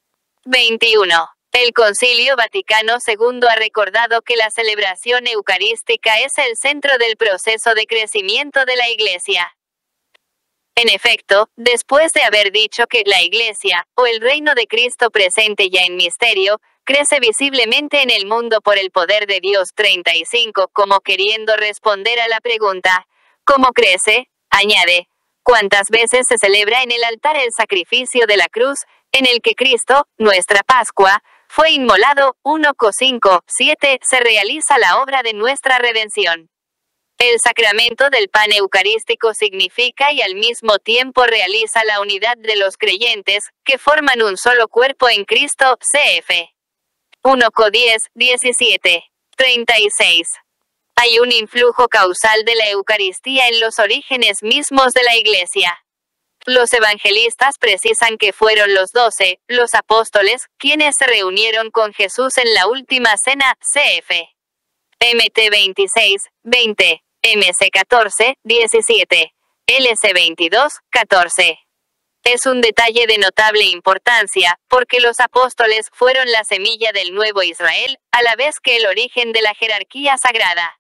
21. El Concilio Vaticano II ha recordado que la celebración eucarística es el centro del proceso de crecimiento de la Iglesia. En efecto, después de haber dicho que la Iglesia, o el reino de Cristo presente ya en misterio, crece visiblemente en el mundo por el poder de Dios 35, como queriendo responder a la pregunta, ¿cómo crece? Añade, ¿cuántas veces se celebra en el altar el sacrificio de la cruz, en el que Cristo, nuestra Pascua, fue inmolado? 1 Co 5, 7, se realiza la obra de nuestra redención. El sacramento del pan eucarístico significa y al mismo tiempo realiza la unidad de los creyentes, que forman un solo cuerpo en Cristo, cf. 1 Co 10, 17, 36. Hay un influjo causal de la Eucaristía en los orígenes mismos de la Iglesia. Los evangelistas precisan que fueron los 12, los apóstoles, quienes se reunieron con Jesús en la última cena, cf. MT 26, 20, MC 14, 17, LC 22, 14. Es un detalle de notable importancia, porque los apóstoles fueron la semilla del nuevo Israel, a la vez que el origen de la jerarquía sagrada.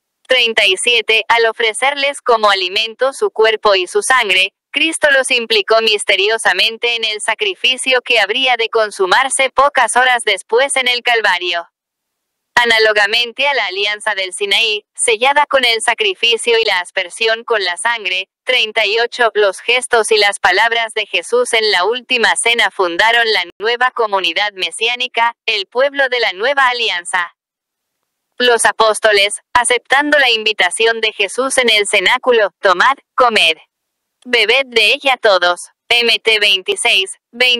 37. Al ofrecerles como alimento su cuerpo y su sangre, Cristo los implicó misteriosamente en el sacrificio que habría de consumarse pocas horas después en el Calvario. Análogamente a la alianza del Sinaí, sellada con el sacrificio y la aspersión con la sangre, 38. Los gestos y las palabras de Jesús en la última cena fundaron la nueva comunidad mesiánica, el pueblo de la nueva alianza. Los apóstoles, aceptando la invitación de Jesús en el cenáculo, tomad, comed. Bebed de ella todos. MT 26,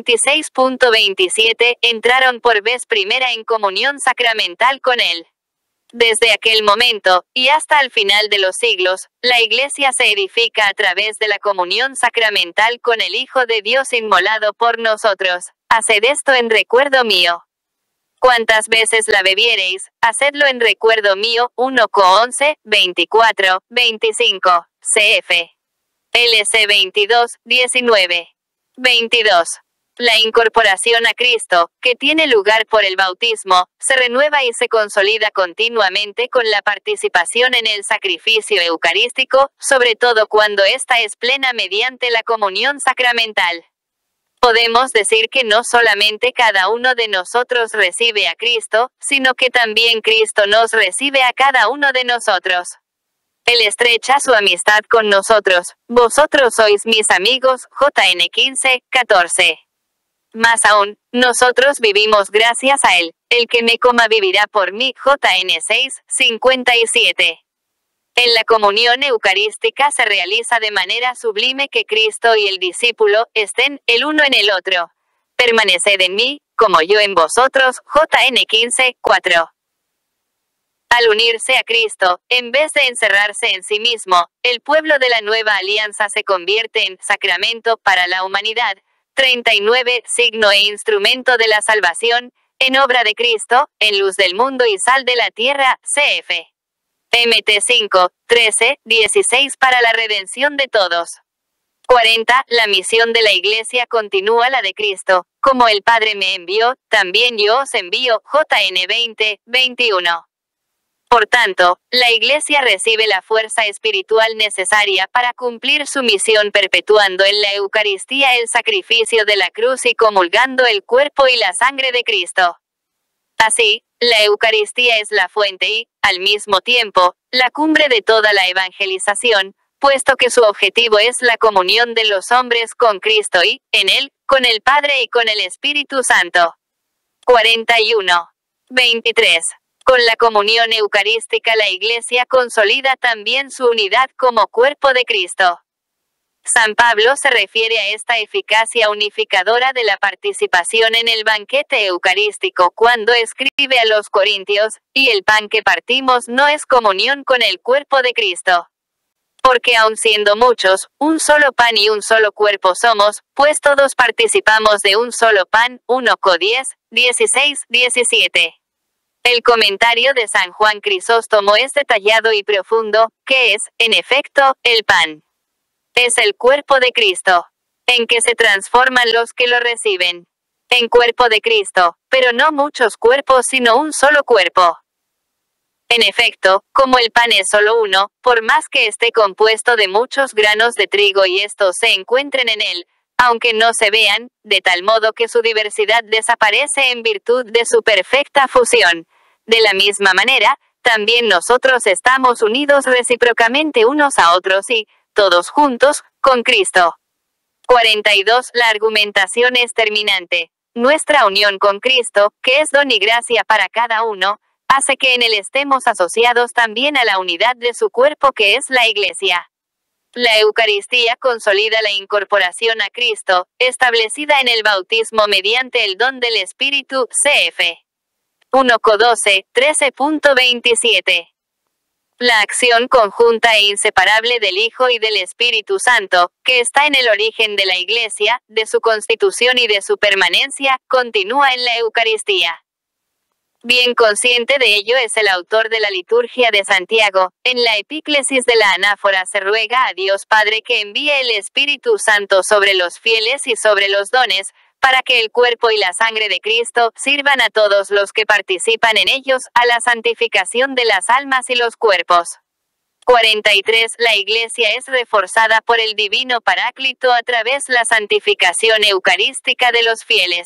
26.27, entraron por vez primera en comunión sacramental con Él. Desde aquel momento, y hasta el final de los siglos, la Iglesia se edifica a través de la comunión sacramental con el Hijo de Dios inmolado por nosotros. Haced esto en recuerdo mío. Cuantas veces la bebiereis, hacedlo en recuerdo mío. 1 Cor 11, 24, 25, cf. LC 22, 19. 22. La incorporación a Cristo, que tiene lugar por el bautismo, se renueva y se consolida continuamente con la participación en el sacrificio eucarístico, sobre todo cuando ésta es plena mediante la comunión sacramental. Podemos decir que no solamente cada uno de nosotros recibe a Cristo, sino que también Cristo nos recibe a cada uno de nosotros. Él estrecha su amistad con nosotros. Vosotros sois mis amigos, JN 15, 14. Más aún, nosotros vivimos gracias a Él. El que me coma vivirá por mí, JN 6, 57. En la comunión eucarística se realiza de manera sublime que Cristo y el discípulo estén el uno en el otro. Permaneced en mí, como yo en vosotros, JN 15, 4. Al unirse a Cristo, en vez de encerrarse en sí mismo, el pueblo de la nueva alianza se convierte en sacramento para la humanidad. 39, signo e instrumento de la salvación, en obra de Cristo, en luz del mundo y sal de la tierra, cf. MT 5, 13, 16 para la redención de todos. 40. La misión de la Iglesia continúa la de Cristo. Como el Padre me envió, también yo os envío, JN 20, 21. Por tanto, la Iglesia recibe la fuerza espiritual necesaria para cumplir su misión perpetuando en la Eucaristía el sacrificio de la cruz y comulgando el cuerpo y la sangre de Cristo. Así, la Eucaristía es la fuente y, al mismo tiempo, la cumbre de toda la evangelización, puesto que su objetivo es la comunión de los hombres con Cristo y, en Él, con el Padre y con el Espíritu Santo. 41. 23. Con la comunión eucarística la Iglesia consolida también su unidad como cuerpo de Cristo. San Pablo se refiere a esta eficacia unificadora de la participación en el banquete eucarístico cuando escribe a los Corintios, y el pan que partimos no es comunión con el cuerpo de Cristo. Porque aun siendo muchos, un solo pan y un solo cuerpo somos, pues todos participamos de un solo pan. 1 Cor 10, 16, 17. El comentario de San Juan Crisóstomo es detallado y profundo, que es, en efecto, el pan. Es el cuerpo de Cristo, en que se transforman los que lo reciben. En cuerpo de Cristo, pero no muchos cuerpos sino un solo cuerpo. En efecto, como el pan es solo uno, por más que esté compuesto de muchos granos de trigo y estos se encuentren en él, aunque no se vean, de tal modo que su diversidad desaparece en virtud de su perfecta fusión. De la misma manera, también nosotros estamos unidos recíprocamente unos a otros y, todos juntos, con Cristo. 42. La argumentación es terminante. Nuestra unión con Cristo, que es don y gracia para cada uno, hace que en él estemos asociados también a la unidad de su cuerpo que es la Iglesia. La Eucaristía consolida la incorporación a Cristo, establecida en el bautismo mediante el don del Espíritu, cf. 1 Cor 12, 13.27. La acción conjunta e inseparable del Hijo y del Espíritu Santo, que está en el origen de la Iglesia, de su constitución y de su permanencia, continúa en la Eucaristía. Bien consciente de ello es el autor de la liturgia de Santiago. En la epíclesis de la anáfora se ruega a Dios Padre que envíe el Espíritu Santo sobre los fieles y sobre los dones, para que el cuerpo y la sangre de Cristo sirvan a todos los que participan en ellos, a la santificación de las almas y los cuerpos. 43. La Iglesia es reforzada por el Divino Paráclito a través de la santificación eucarística de los fieles.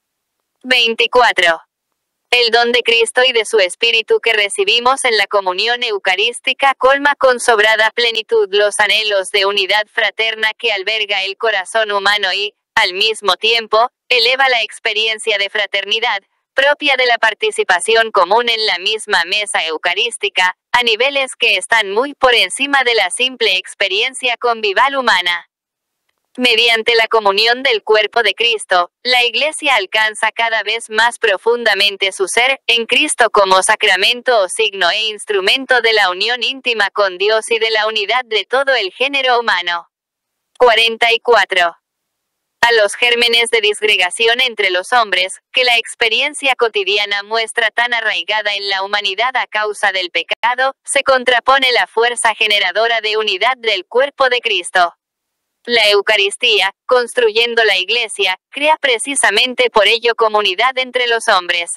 24. El don de Cristo y de su Espíritu que recibimos en la comunión eucarística colma con sobrada plenitud los anhelos de unidad fraterna que alberga el corazón humano y, al mismo tiempo, eleva la experiencia de fraternidad, propia de la participación común en la misma mesa eucarística, a niveles que están muy por encima de la simple experiencia convivial humana. Mediante la comunión del cuerpo de Cristo, la Iglesia alcanza cada vez más profundamente su ser en Cristo como sacramento o signo e instrumento de la unión íntima con Dios y de la unidad de todo el género humano. 44. A los gérmenes de disgregación entre los hombres, que la experiencia cotidiana muestra tan arraigada en la humanidad a causa del pecado, se contrapone la fuerza generadora de unidad del cuerpo de Cristo. La Eucaristía, construyendo la Iglesia, crea precisamente por ello comunidad entre los hombres.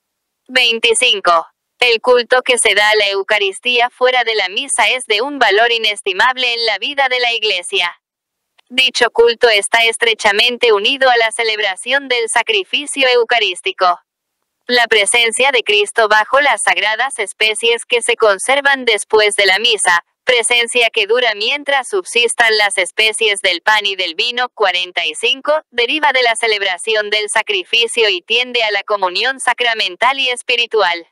25. El culto que se da a la Eucaristía fuera de la misa es de un valor inestimable en la vida de la Iglesia. Dicho culto está estrechamente unido a la celebración del sacrificio eucarístico. La presencia de Cristo bajo las sagradas especies que se conservan después de la misa, presencia que dura mientras subsistan las especies del pan y del vino. 45, deriva de la celebración del sacrificio y tiende a la comunión sacramental y espiritual.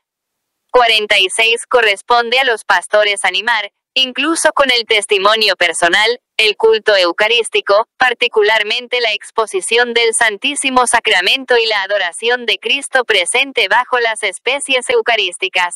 46 corresponde a los pastores animar, incluso con el testimonio personal, el culto eucarístico, particularmente la exposición del Santísimo Sacramento y la adoración de Cristo presente bajo las especies eucarísticas.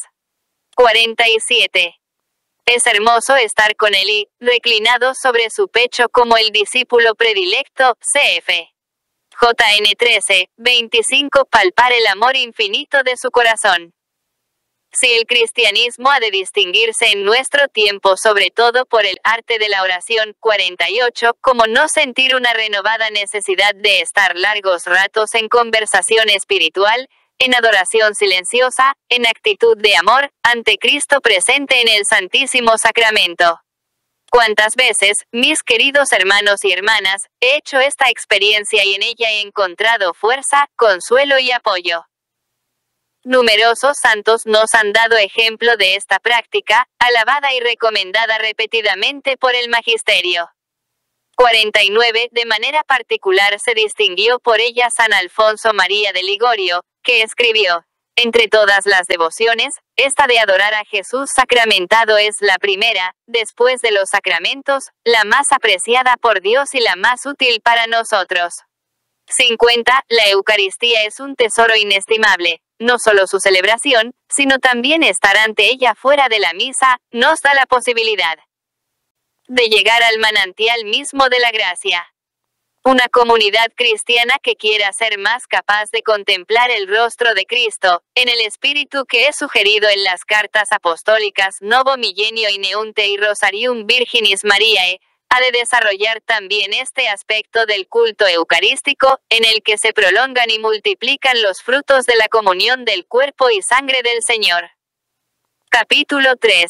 47. Es hermoso estar con él y, reclinado sobre su pecho como el discípulo predilecto, cf. JN 13, 25, palpar el amor infinito de su corazón. Si el cristianismo ha de distinguirse en nuestro tiempo sobre todo por el arte de la oración, 48, como no sentir una renovada necesidad de estar largos ratos en conversación espiritual, en adoración silenciosa, en actitud de amor, ante Cristo presente en el Santísimo Sacramento. ¿Cuántas veces, mis queridos hermanos y hermanas, he hecho esta experiencia y en ella he encontrado fuerza, consuelo y apoyo? Numerosos santos nos han dado ejemplo de esta práctica, alabada y recomendada repetidamente por el magisterio. 49. De manera particular se distinguió por ella San Alfonso María de Ligorio, que escribió: entre todas las devociones, esta de adorar a Jesús sacramentado es la primera, después de los sacramentos, la más apreciada por Dios y la más útil para nosotros. 50. La Eucaristía es un tesoro inestimable. No solo su celebración, sino también estar ante ella fuera de la misa, nos da la posibilidad de llegar al manantial mismo de la gracia. Una comunidad cristiana que quiera ser más capaz de contemplar el rostro de Cristo, en el espíritu que es sugerido en las cartas apostólicas Novo Millennio y Neunte y Rosarium Virginis Mariae, ha de desarrollar también este aspecto del culto eucarístico, en el que se prolongan y multiplican los frutos de la comunión del cuerpo y sangre del Señor. Capítulo 3.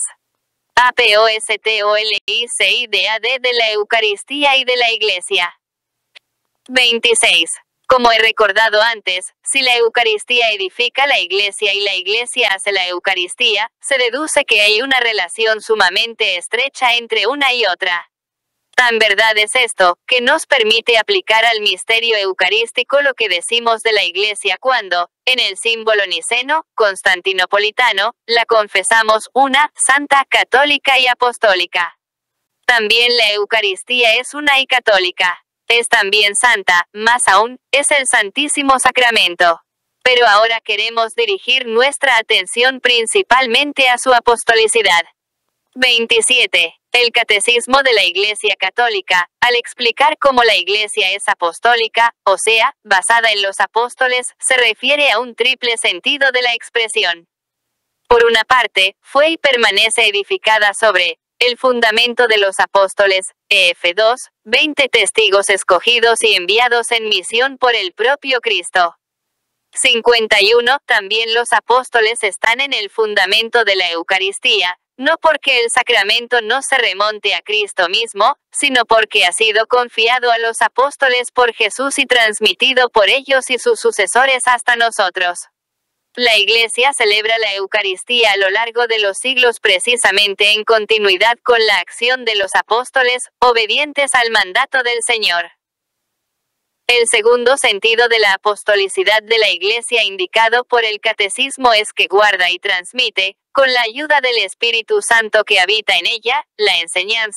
APOSTOLICIDAD de la Eucaristía y de la Iglesia. 26. Como he recordado antes, si la Eucaristía edifica la Iglesia y la Iglesia hace la Eucaristía, se deduce que hay una relación sumamente estrecha entre una y otra. Tan verdad es esto, que nos permite aplicar al misterio eucarístico lo que decimos de la Iglesia cuando, en el símbolo niceno, constantinopolitano, la confesamos una, santa, católica y apostólica. También la Eucaristía es una y católica. Es también santa, más aún, es el Santísimo Sacramento. Pero ahora queremos dirigir nuestra atención principalmente a su apostolicidad. 27. El Catecismo de la Iglesia Católica, al explicar cómo la Iglesia es apostólica, o sea, basada en los apóstoles, se refiere a un triple sentido de la expresión. Por una parte, fue y permanece edificada sobre el fundamento de los apóstoles, Ef. 2, 20 testigos escogidos y enviados en misión por el propio Cristo. 51. También los apóstoles están en el fundamento de la Eucaristía, no porque el sacramento no se remonte a Cristo mismo, sino porque ha sido confiado a los apóstoles por Jesús y transmitido por ellos y sus sucesores hasta nosotros. La Iglesia celebra la Eucaristía a lo largo de los siglos precisamente en continuidad con la acción de los apóstoles, obedientes al mandato del Señor. El segundo sentido de la apostolicidad de la Iglesia indicado por el Catecismo es que guarda y transmite, con la ayuda del Espíritu Santo que habita en ella, la enseñanza,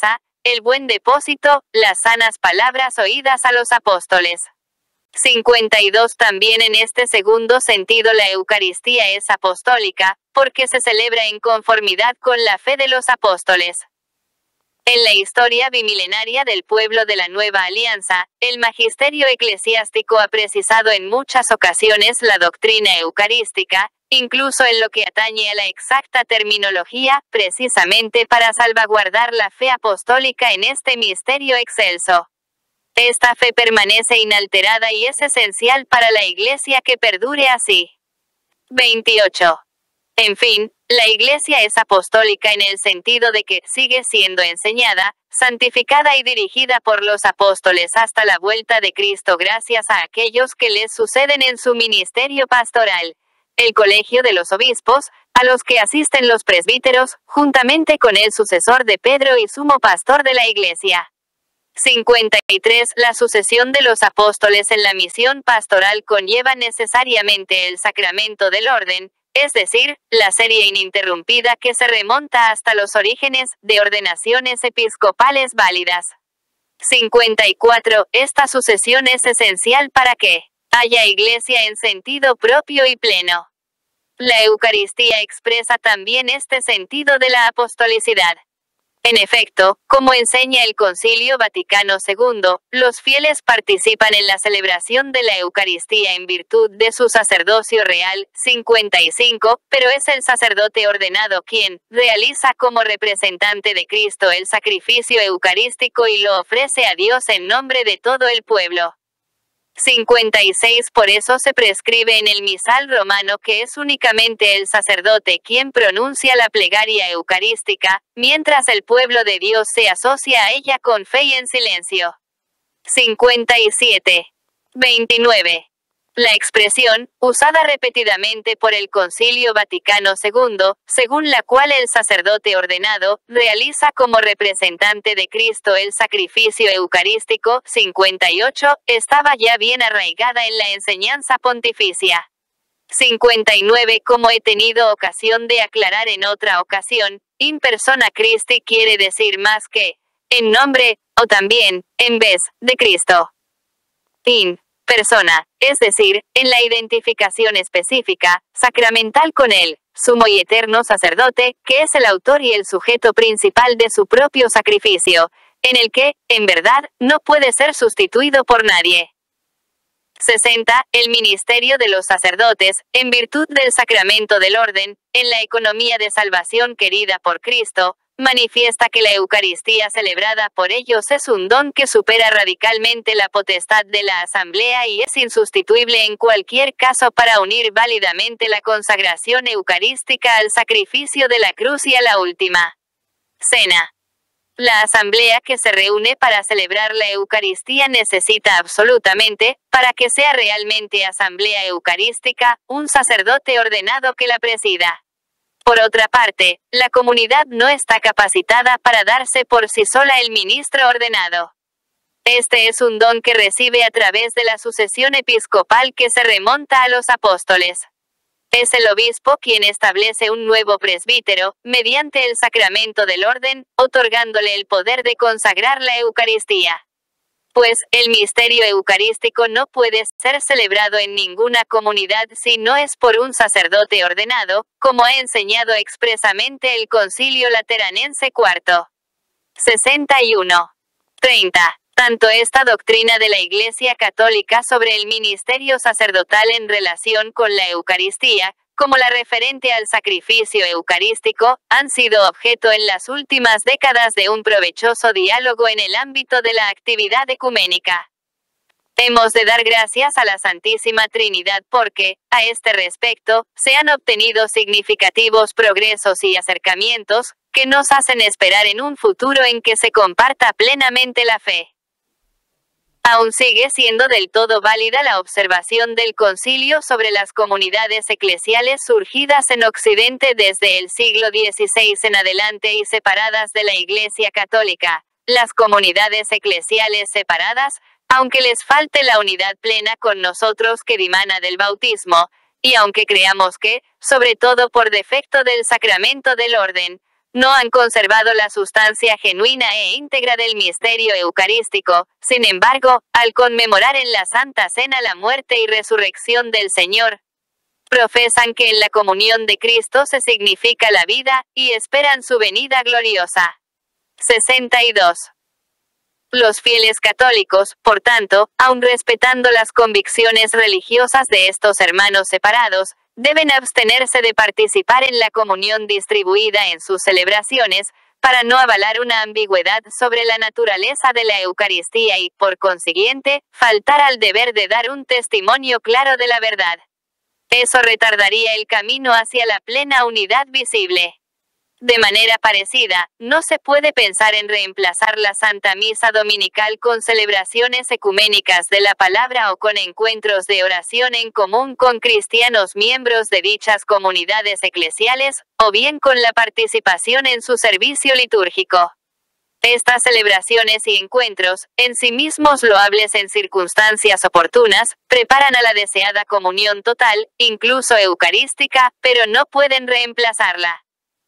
el buen depósito, las sanas palabras oídas a los apóstoles. 52. También en este segundo sentido la Eucaristía es apostólica, porque se celebra en conformidad con la fe de los apóstoles. En la historia bimilenaria del pueblo de la Nueva Alianza, el magisterio eclesiástico ha precisado en muchas ocasiones la doctrina eucarística, incluso en lo que atañe a la exacta terminología, precisamente para salvaguardar la fe apostólica en este misterio excelso. Esta fe permanece inalterada y es esencial para la Iglesia que perdure así. 28. En fin, la Iglesia es apostólica en el sentido de que sigue siendo enseñada, santificada y dirigida por los apóstoles hasta la vuelta de Cristo gracias a aquellos que les suceden en su ministerio pastoral, el colegio de los obispos, a los que asisten los presbíteros, juntamente con el sucesor de Pedro y sumo pastor de la Iglesia. 53. La sucesión de los apóstoles en la misión pastoral conlleva necesariamente el sacramento del orden, es decir, la serie ininterrumpida que se remonta hasta los orígenes de ordenaciones episcopales válidas. 54. Esta sucesión es esencial para que haya Iglesia en sentido propio y pleno. La Eucaristía expresa también este sentido de la apostolicidad. En efecto, como enseña el Concilio Vaticano II, los fieles participan en la celebración de la Eucaristía en virtud de su sacerdocio real, 55, pero es el sacerdote ordenado quien realiza como representante de Cristo el sacrificio eucarístico y lo ofrece a Dios en nombre de todo el pueblo. 56. Por eso se prescribe en el misal romano que es únicamente el sacerdote quien pronuncia la plegaria eucarística, mientras el pueblo de Dios se asocia a ella con fe y en silencio. 57. 29. La expresión, usada repetidamente por el Concilio Vaticano II, según la cual el sacerdote ordenado realiza como representante de Cristo el sacrificio eucarístico, 58, estaba ya bien arraigada en la enseñanza pontificia. 59. Como he tenido ocasión de aclarar en otra ocasión, in persona Christi quiere decir más que en nombre, o también, en vez, de Cristo. In persona, es decir, en la identificación específica, sacramental con él, sumo y eterno sacerdote, que es el autor y el sujeto principal de su propio sacrificio, en el que, en verdad, no puede ser sustituido por nadie. 60. El ministerio de los sacerdotes, en virtud del sacramento del orden, en la economía de salvación querida por Cristo, manifiesta que la Eucaristía celebrada por ellos es un don que supera radicalmente la potestad de la asamblea y es insustituible en cualquier caso para unir válidamente la consagración eucarística al sacrificio de la cruz y a la última cena. La asamblea que se reúne para celebrar la Eucaristía necesita absolutamente, para que sea realmente asamblea eucarística, un sacerdote ordenado que la presida. Por otra parte, la comunidad no está capacitada para darse por sí sola el ministro ordenado. Este es un don que recibe a través de la sucesión episcopal que se remonta a los apóstoles. Es el obispo quien establece un nuevo presbítero, mediante el sacramento del orden, otorgándole el poder de consagrar la Eucaristía. Pues, el misterio eucarístico no puede ser celebrado en ninguna comunidad si no es por un sacerdote ordenado, como ha enseñado expresamente el Concilio Lateranense IV. 61. 30. Tanto esta doctrina de la Iglesia Católica sobre el ministerio sacerdotal en relación con la Eucaristía, como la referente al sacrificio eucarístico, han sido objeto en las últimas décadas de un provechoso diálogo en el ámbito de la actividad ecuménica. Hemos de dar gracias a la Santísima Trinidad porque, a este respecto, se han obtenido significativos progresos y acercamientos, que nos hacen esperar en un futuro en que se comparta plenamente la fe. Aún sigue siendo del todo válida la observación del Concilio sobre las comunidades eclesiales surgidas en Occidente desde el siglo XVI en adelante y separadas de la Iglesia Católica. Las comunidades eclesiales separadas, aunque les falte la unidad plena con nosotros que dimana del bautismo, y aunque creamos que, sobre todo por defecto del sacramento del orden, no han conservado la sustancia genuina e íntegra del misterio eucarístico. Sin embargo, al conmemorar en la Santa Cena la muerte y resurrección del Señor, profesan que en la comunión de Cristo se significa la vida, y esperan su venida gloriosa. 62. Los fieles católicos, por tanto, aun respetando las convicciones religiosas de estos hermanos separados, deben abstenerse de participar en la comunión distribuida en sus celebraciones, para no avalar una ambigüedad sobre la naturaleza de la Eucaristía y, por consiguiente, faltar al deber de dar un testimonio claro de la verdad. Eso retardaría el camino hacia la plena unidad visible. De manera parecida, no se puede pensar en reemplazar la Santa Misa Dominical con celebraciones ecuménicas de la palabra o con encuentros de oración en común con cristianos miembros de dichas comunidades eclesiales, o bien con la participación en su servicio litúrgico. Estas celebraciones y encuentros, en sí mismos loables en circunstancias oportunas, preparan a la deseada comunión total, incluso eucarística, pero no pueden reemplazarla.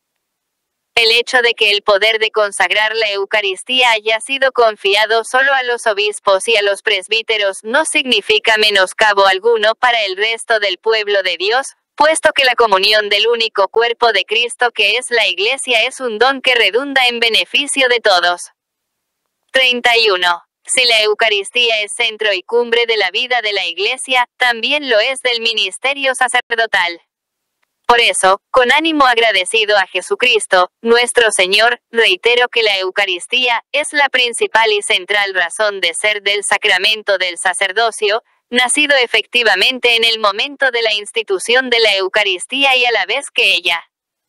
El hecho de que el poder de consagrar la Eucaristía haya sido confiado solo a los obispos y a los presbíteros no significa menoscabo alguno para el resto del pueblo de Dios, puesto que la comunión del único cuerpo de Cristo que es la Iglesia es un don que redunda en beneficio de todos. 31. Si la Eucaristía es centro y cumbre de la vida de la Iglesia, también lo es del ministerio sacerdotal. Por eso, con ánimo agradecido a Jesucristo, nuestro Señor, reitero que la Eucaristía es la principal y central razón de ser del sacramento del sacerdocio, nacido efectivamente en el momento de la institución de la Eucaristía y a la vez que ella.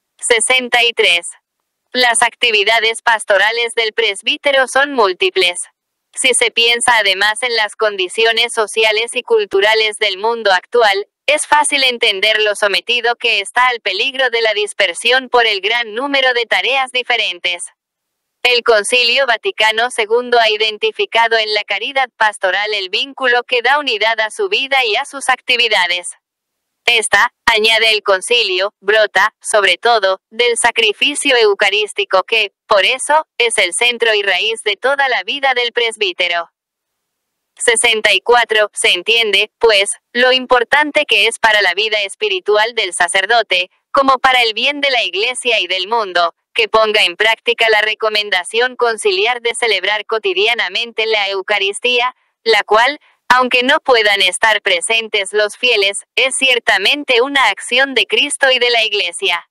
63. Las actividades pastorales del presbítero son múltiples. Si se piensa además en las condiciones sociales y culturales del mundo actual, es fácil entender lo sometido que está al peligro de la dispersión por el gran número de tareas diferentes. El Concilio Vaticano II ha identificado en la caridad pastoral el vínculo que da unidad a su vida y a sus actividades. Esta, añade el concilio, brota, sobre todo, del sacrificio eucarístico que, por eso, es el centro y raíz de toda la vida del presbítero. 64. Se entiende, pues, lo importante que es para la vida espiritual del sacerdote, como para el bien de la Iglesia y del mundo, que ponga en práctica la recomendación conciliar de celebrar cotidianamente la Eucaristía, la cual, aunque no puedan estar presentes los fieles, es ciertamente una acción de Cristo y de la Iglesia.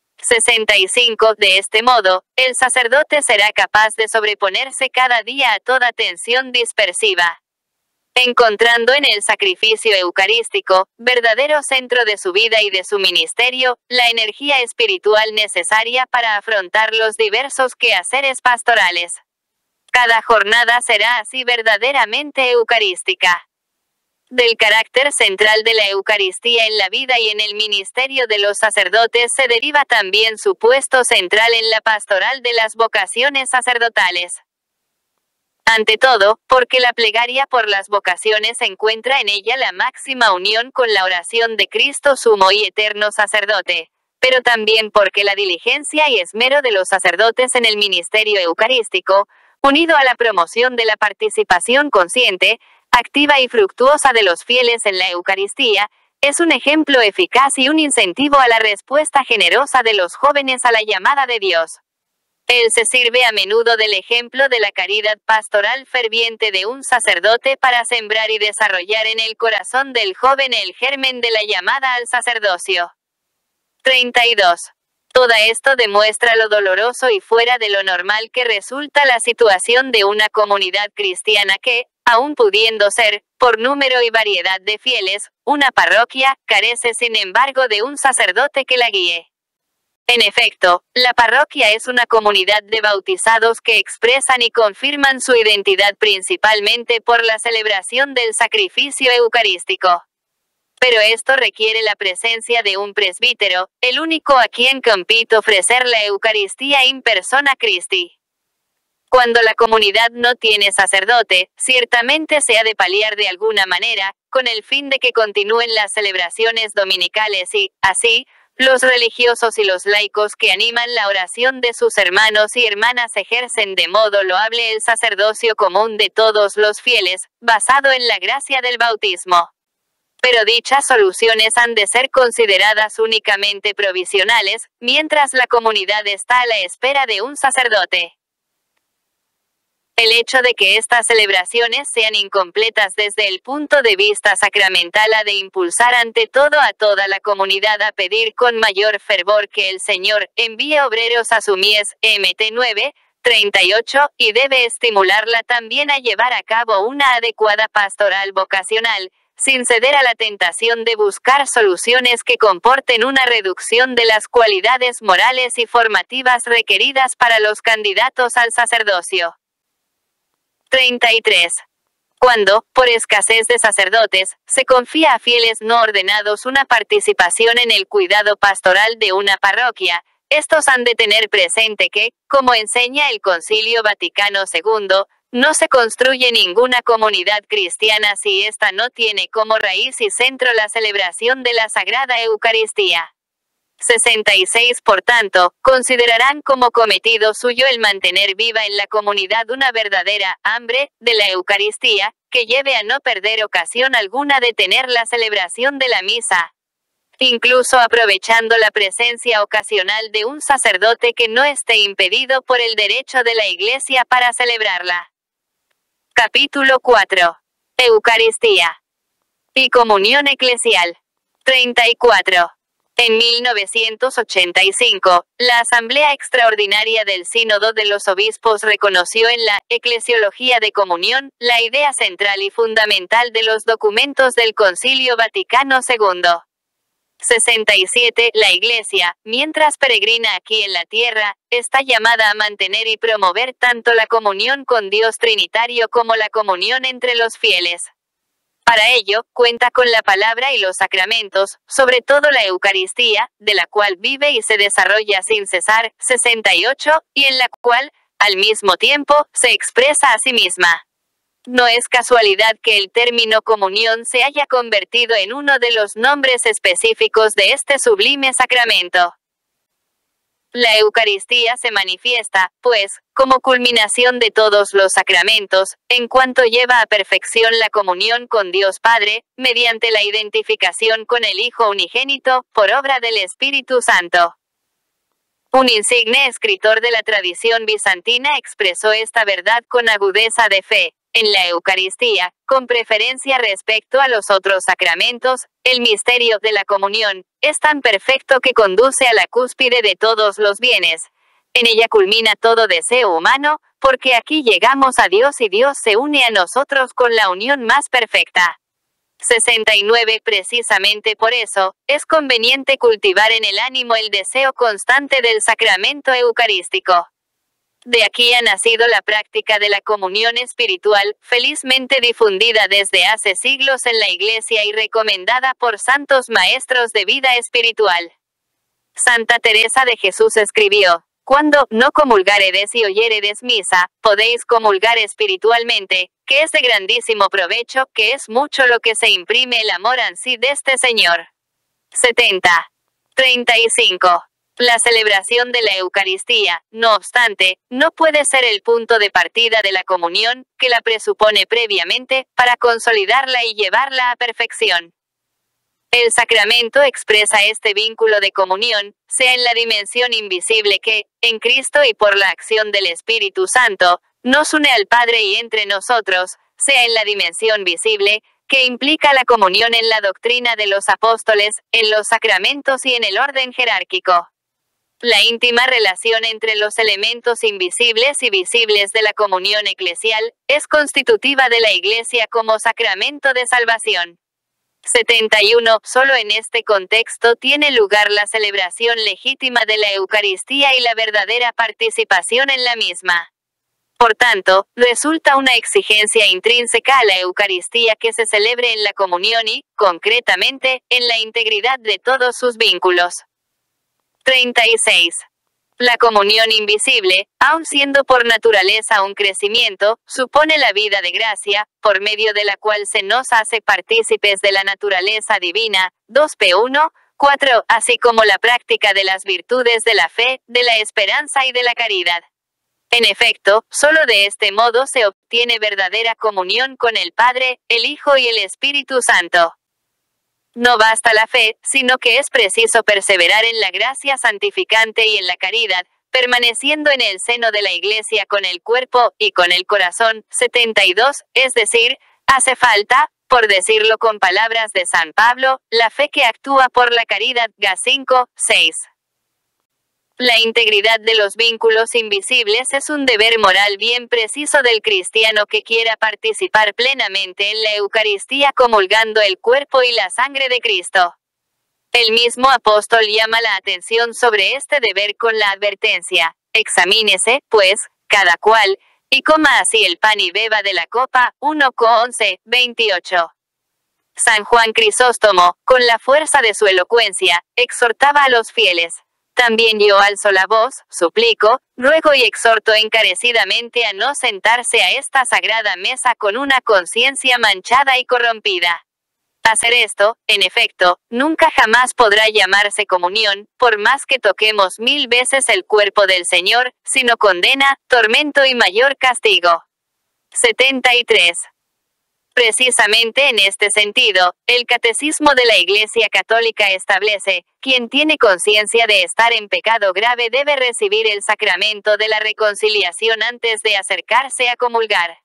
65. De este modo, el sacerdote será capaz de sobreponerse cada día a toda tensión dispersiva, encontrando en el sacrificio eucarístico, verdadero centro de su vida y de su ministerio, la energía espiritual necesaria para afrontar los diversos quehaceres pastorales. Cada jornada será así verdaderamente eucarística. Del carácter central de la Eucaristía en la vida y en el ministerio de los sacerdotes se deriva también su puesto central en la pastoral de las vocaciones sacerdotales. Ante todo, porque la plegaria por las vocaciones encuentra en ella la máxima unión con la oración de Cristo sumo y eterno sacerdote, pero también porque la diligencia y esmero de los sacerdotes en el ministerio eucarístico, unido a la promoción de la participación consciente, activa y fructuosa de los fieles en la Eucaristía, es un ejemplo eficaz y un incentivo a la respuesta generosa de los jóvenes a la llamada de Dios. Él se sirve a menudo del ejemplo de la caridad pastoral ferviente de un sacerdote para sembrar y desarrollar en el corazón del joven el germen de la llamada al sacerdocio. 32. Todo esto demuestra lo doloroso y fuera de lo normal que resulta la situación de una comunidad cristiana que, aun pudiendo ser, por número y variedad de fieles, una parroquia, carece sin embargo de un sacerdote que la guíe. En efecto, la parroquia es una comunidad de bautizados que expresan y confirman su identidad principalmente por la celebración del sacrificio eucarístico. Pero esto requiere la presencia de un presbítero, el único a quien compete ofrecer la Eucaristía in persona Christi. Cuando la comunidad no tiene sacerdote, ciertamente se ha de paliar de alguna manera, con el fin de que continúen las celebraciones dominicales y, así, Los religiosos y los laicos que animan la oración de sus hermanos y hermanas ejercen de modo loable el sacerdocio común de todos los fieles, basado en la gracia del bautismo. Pero dichas soluciones han de ser consideradas únicamente provisionales, mientras la comunidad está a la espera de un sacerdote. El hecho de que estas celebraciones sean incompletas desde el punto de vista sacramental ha de impulsar ante todo a toda la comunidad a pedir con mayor fervor que el Señor envíe obreros a su mies, Mt 9:38, y debe estimularla también a llevar a cabo una adecuada pastoral vocacional, sin ceder a la tentación de buscar soluciones que comporten una reducción de las cualidades morales y formativas requeridas para los candidatos al sacerdocio. 33. Cuando, por escasez de sacerdotes, se confía a fieles no ordenados una participación en el cuidado pastoral de una parroquia, estos han de tener presente que, como enseña el Concilio Vaticano II, no se construye ninguna comunidad cristiana si ésta no tiene como raíz y centro la celebración de la Sagrada Eucaristía. 66. Por tanto, considerarán como cometido suyo el mantener viva en la comunidad una verdadera hambre de la Eucaristía, que lleve a no perder ocasión alguna de tener la celebración de la misa, incluso aprovechando la presencia ocasional de un sacerdote que no esté impedido por el derecho de la Iglesia para celebrarla. Capítulo 4. Eucaristía y comunión eclesial. 34. En 1985, la Asamblea Extraordinaria del Sínodo de los Obispos reconoció en la Eclesiología de Comunión la idea central y fundamental de los documentos del Concilio Vaticano II. 67. La Iglesia, mientras peregrina aquí en la tierra, está llamada a mantener y promover tanto la comunión con Dios Trinitario como la comunión entre los fieles. Para ello, cuenta con la palabra y los sacramentos, sobre todo la Eucaristía, de la cual vive y se desarrolla sin cesar, 68, y en la cual, al mismo tiempo, se expresa a sí misma. No es casualidad que el término comunión se haya convertido en uno de los nombres específicos de este sublime sacramento. La Eucaristía se manifiesta, pues, como culminación de todos los sacramentos, en cuanto lleva a perfección la comunión con Dios Padre, mediante la identificación con el Hijo unigénito, por obra del Espíritu Santo. Un insigne escritor de la tradición bizantina expresó esta verdad con agudeza de fe. En la Eucaristía, con preferencia respecto a los otros sacramentos, el misterio de la comunión es tan perfecto que conduce a la cúspide de todos los bienes. En ella culmina todo deseo humano, porque aquí llegamos a Dios y Dios se une a nosotros con la unión más perfecta. 69. Precisamente por eso, es conveniente cultivar en el ánimo el deseo constante del sacramento eucarístico. De aquí ha nacido la práctica de la comunión espiritual, felizmente difundida desde hace siglos en la Iglesia y recomendada por santos maestros de vida espiritual. Santa Teresa de Jesús escribió: «Cuando no comulgáredes y oyéredes misa, podéis comulgar espiritualmente, que es de grandísimo provecho, que es mucho lo que se imprime el amor ansí de este Señor». 70. 35. La celebración de la Eucaristía, no obstante, no puede ser el punto de partida de la comunión, que la presupone previamente, para consolidarla y llevarla a perfección. El sacramento expresa este vínculo de comunión, sea en la dimensión invisible que, en Cristo y por la acción del Espíritu Santo, nos une al Padre y entre nosotros, sea en la dimensión visible, que implica la comunión en la doctrina de los apóstoles, en los sacramentos y en el orden jerárquico. La íntima relación entre los elementos invisibles y visibles de la comunión eclesial, es constitutiva de la Iglesia como sacramento de salvación. 71. Solo en este contexto tiene lugar la celebración legítima de la Eucaristía y la verdadera participación en la misma. Por tanto, resulta una exigencia intrínseca a la Eucaristía que se celebre en la comunión y, concretamente, en la integridad de todos sus vínculos. 36. La comunión invisible, aun siendo por naturaleza un crecimiento, supone la vida de gracia, por medio de la cual se nos hace partícipes de la naturaleza divina. 2 P1, 4. Así como la práctica de las virtudes de la fe, de la esperanza y de la caridad. En efecto, solo de este modo se obtiene verdadera comunión con el Padre, el Hijo y el Espíritu Santo. No basta la fe, sino que es preciso perseverar en la gracia santificante y en la caridad, permaneciendo en el seno de la Iglesia con el cuerpo y con el corazón. 72, es decir, hace falta, por decirlo con palabras de San Pablo, la fe que actúa por la caridad. Gas 5, 6. La integridad de los vínculos invisibles es un deber moral bien preciso del cristiano que quiera participar plenamente en la Eucaristía comulgando el cuerpo y la sangre de Cristo. El mismo apóstol llama la atención sobre este deber con la advertencia: examínese, pues, cada cual, y coma así el pan y beba de la copa. 1:11, 28. San Juan Crisóstomo, con la fuerza de su elocuencia, exhortaba a los fieles: también yo alzo la voz, suplico, ruego y exhorto encarecidamente a no sentarse a esta sagrada mesa con una conciencia manchada y corrompida. Hacer esto, en efecto, nunca jamás podrá llamarse comunión, por más que toquemos 1000 veces el cuerpo del Señor, sino condena, tormento y mayor castigo. 73. Precisamente en este sentido, el Catecismo de la Iglesia Católica establece: quien tiene conciencia de estar en pecado grave debe recibir el sacramento de la reconciliación antes de acercarse a comulgar.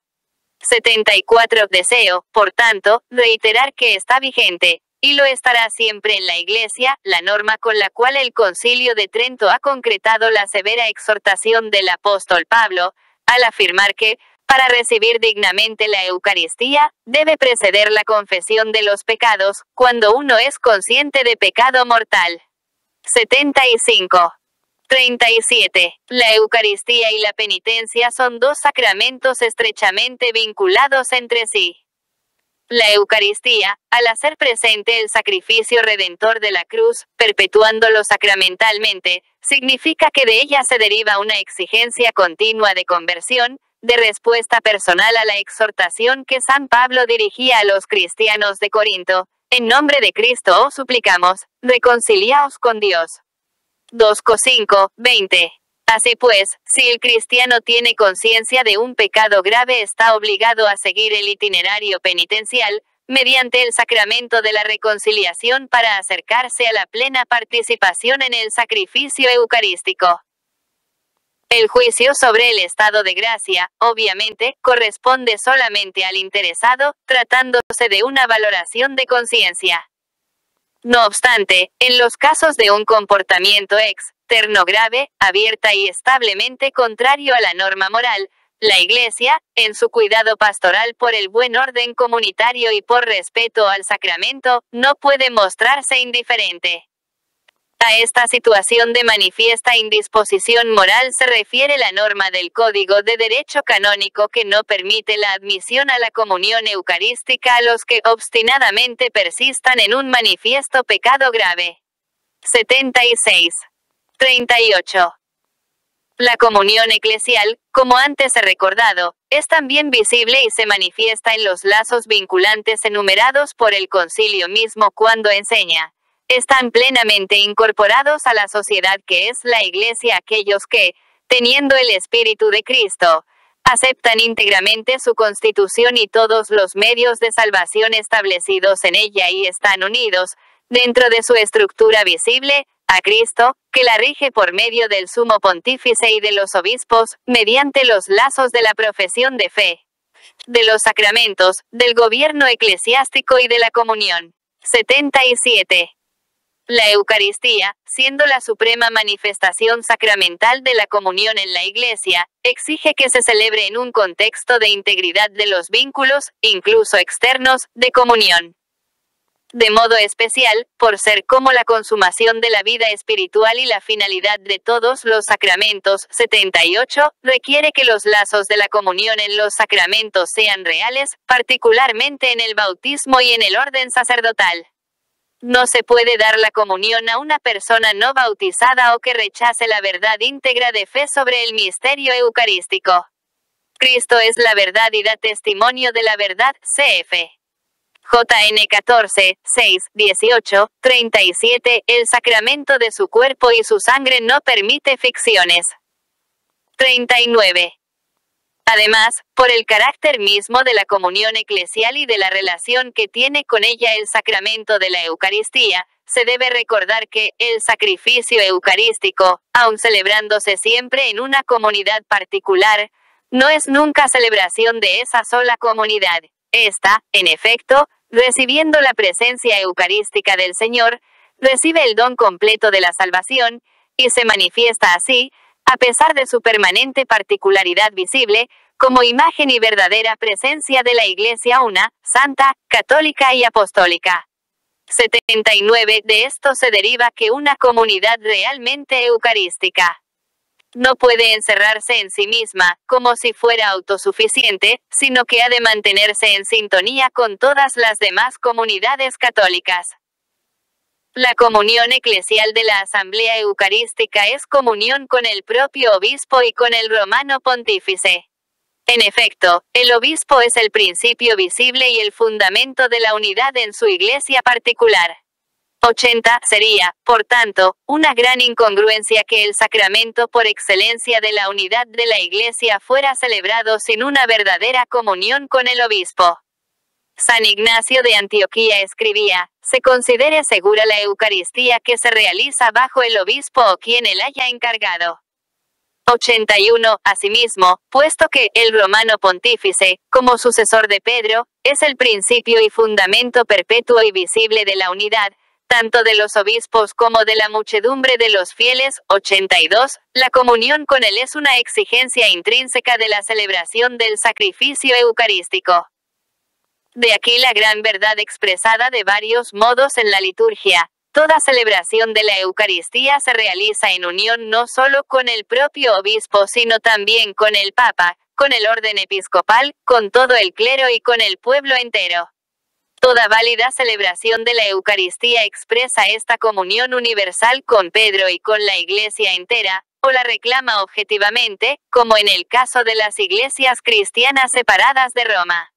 74. Deseo, por tanto, reiterar que está vigente, y lo estará siempre en la Iglesia, la norma con la cual el Concilio de Trento ha concretado la severa exhortación del apóstol Pablo, al afirmar que, para recibir dignamente la Eucaristía, debe preceder la confesión de los pecados, cuando uno es consciente de pecado mortal. 75. 37. La Eucaristía y la penitencia son dos sacramentos estrechamente vinculados entre sí. La Eucaristía, al hacer presente el sacrificio redentor de la cruz, perpetuándolo sacramentalmente, significa que de ella se deriva una exigencia continua de conversión, de respuesta personal a la exhortación que San Pablo dirigía a los cristianos de Corinto: en nombre de Cristo os suplicamos, reconciliaos con Dios. 2:5, 20. Así pues, si el cristiano tiene conciencia de un pecado grave, está obligado a seguir el itinerario penitencial, mediante el sacramento de la reconciliación, para acercarse a la plena participación en el sacrificio eucarístico. El juicio sobre el estado de gracia, obviamente, corresponde solamente al interesado, tratándose de una valoración de conciencia. No obstante, en los casos de un comportamiento externo grave, abierta y establemente contrario a la norma moral, la Iglesia, en su cuidado pastoral por el buen orden comunitario y por respeto al sacramento, no puede mostrarse indiferente. A esta situación de manifiesta indisposición moral se refiere la norma del Código de Derecho Canónico que no permite la admisión a la comunión eucarística a los que obstinadamente persistan en un manifiesto pecado grave. 76. 38. La comunión eclesial, como antes he recordado, es también visible y se manifiesta en los lazos vinculantes enumerados por el concilio mismo cuando enseña: están plenamente incorporados a la sociedad que es la Iglesia aquellos que, teniendo el Espíritu de Cristo, aceptan íntegramente su constitución y todos los medios de salvación establecidos en ella y están unidos, dentro de su estructura visible, a Cristo, que la rige por medio del Sumo Pontífice y de los obispos, mediante los lazos de la profesión de fe, de los sacramentos, del gobierno eclesiástico y de la comunión. 77. La Eucaristía, siendo la suprema manifestación sacramental de la comunión en la Iglesia, exige que se celebre en un contexto de integridad de los vínculos, incluso externos, de comunión. De modo especial, por ser como la consumación de la vida espiritual y la finalidad de todos los sacramentos. 78. Requiere que los lazos de la comunión en los sacramentos sean reales, particularmente en el bautismo y en el orden sacerdotal. No se puede dar la comunión a una persona no bautizada o que rechace la verdad íntegra de fe sobre el misterio eucarístico. Cristo es la verdad y da testimonio de la verdad. Cf. JN 14, 6, 18, 37. El sacramento de su cuerpo y su sangre no permite ficciones. 39. Además, por el carácter mismo de la comunión eclesial y de la relación que tiene con ella el sacramento de la Eucaristía, se debe recordar que el sacrificio eucarístico, aun celebrándose siempre en una comunidad particular, no es nunca celebración de esa sola comunidad. Esta, en efecto, recibiendo la presencia eucarística del Señor, recibe el don completo de la salvación, y se manifiesta así, a pesar de su permanente particularidad visible, como imagen y verdadera presencia de la Iglesia una, santa, católica y apostólica. 79. De esto se deriva que una comunidad realmente eucarística no puede encerrarse en sí misma, como si fuera autosuficiente, sino que ha de mantenerse en sintonía con todas las demás comunidades católicas. La comunión eclesial de la Asamblea Eucarística es comunión con el propio obispo y con el romano pontífice. En efecto, el obispo es el principio visible y el fundamento de la unidad en su iglesia particular. 80. Sería, por tanto, una gran incongruencia que el sacramento por excelencia de la unidad de la iglesia fuera celebrado sin una verdadera comunión con el obispo. San Ignacio de Antioquía escribía: se considere segura la Eucaristía que se realiza bajo el obispo o quien él haya encargado. 81. Asimismo, puesto que el romano pontífice, como sucesor de Pedro, es el principio y fundamento perpetuo y visible de la unidad, tanto de los obispos como de la muchedumbre de los fieles. 82. La comunión con él es una exigencia intrínseca de la celebración del sacrificio eucarístico. De aquí la gran verdad expresada de varios modos en la liturgia. Toda celebración de la Eucaristía se realiza en unión no solo con el propio obispo sino también con el Papa, con el orden episcopal, con todo el clero y con el pueblo entero. Toda válida celebración de la Eucaristía expresa esta comunión universal con Pedro y con la Iglesia entera, o la reclama objetivamente, como en el caso de las iglesias cristianas separadas de Roma.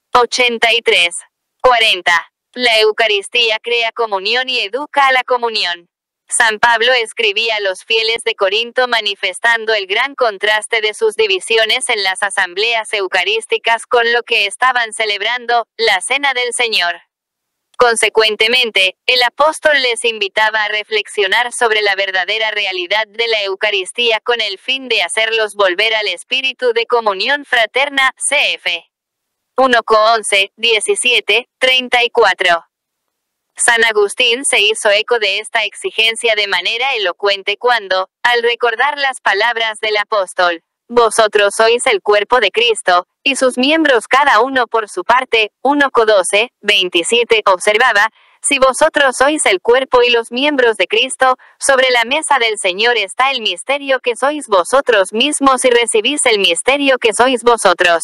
83. 40. La Eucaristía crea comunión y educa a la comunión. San Pablo escribía a los fieles de Corinto manifestando el gran contraste de sus divisiones en las asambleas eucarísticas con lo que estaban celebrando, la Cena del Señor. Consecuentemente, el apóstol les invitaba a reflexionar sobre la verdadera realidad de la Eucaristía con el fin de hacerlos volver al espíritu de comunión fraterna, cf. 1 Co 11, 17, 34. San Agustín se hizo eco de esta exigencia de manera elocuente cuando, al recordar las palabras del apóstol, vosotros sois el cuerpo de Cristo, y sus miembros cada uno por su parte, 1 Co 12, 27, observaba: si vosotros sois el cuerpo y los miembros de Cristo, sobre la mesa del Señor está el misterio que sois vosotros mismos y recibís el misterio que sois vosotros.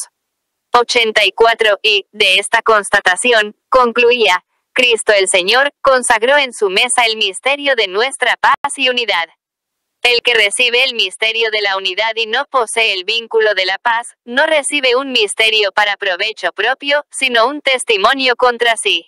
84. Y, de esta constatación, concluía: Cristo el Señor, consagró en su mesa el misterio de nuestra paz y unidad. El que recibe el misterio de la unidad y no posee el vínculo de la paz, no recibe un misterio para provecho propio, sino un testimonio contra sí.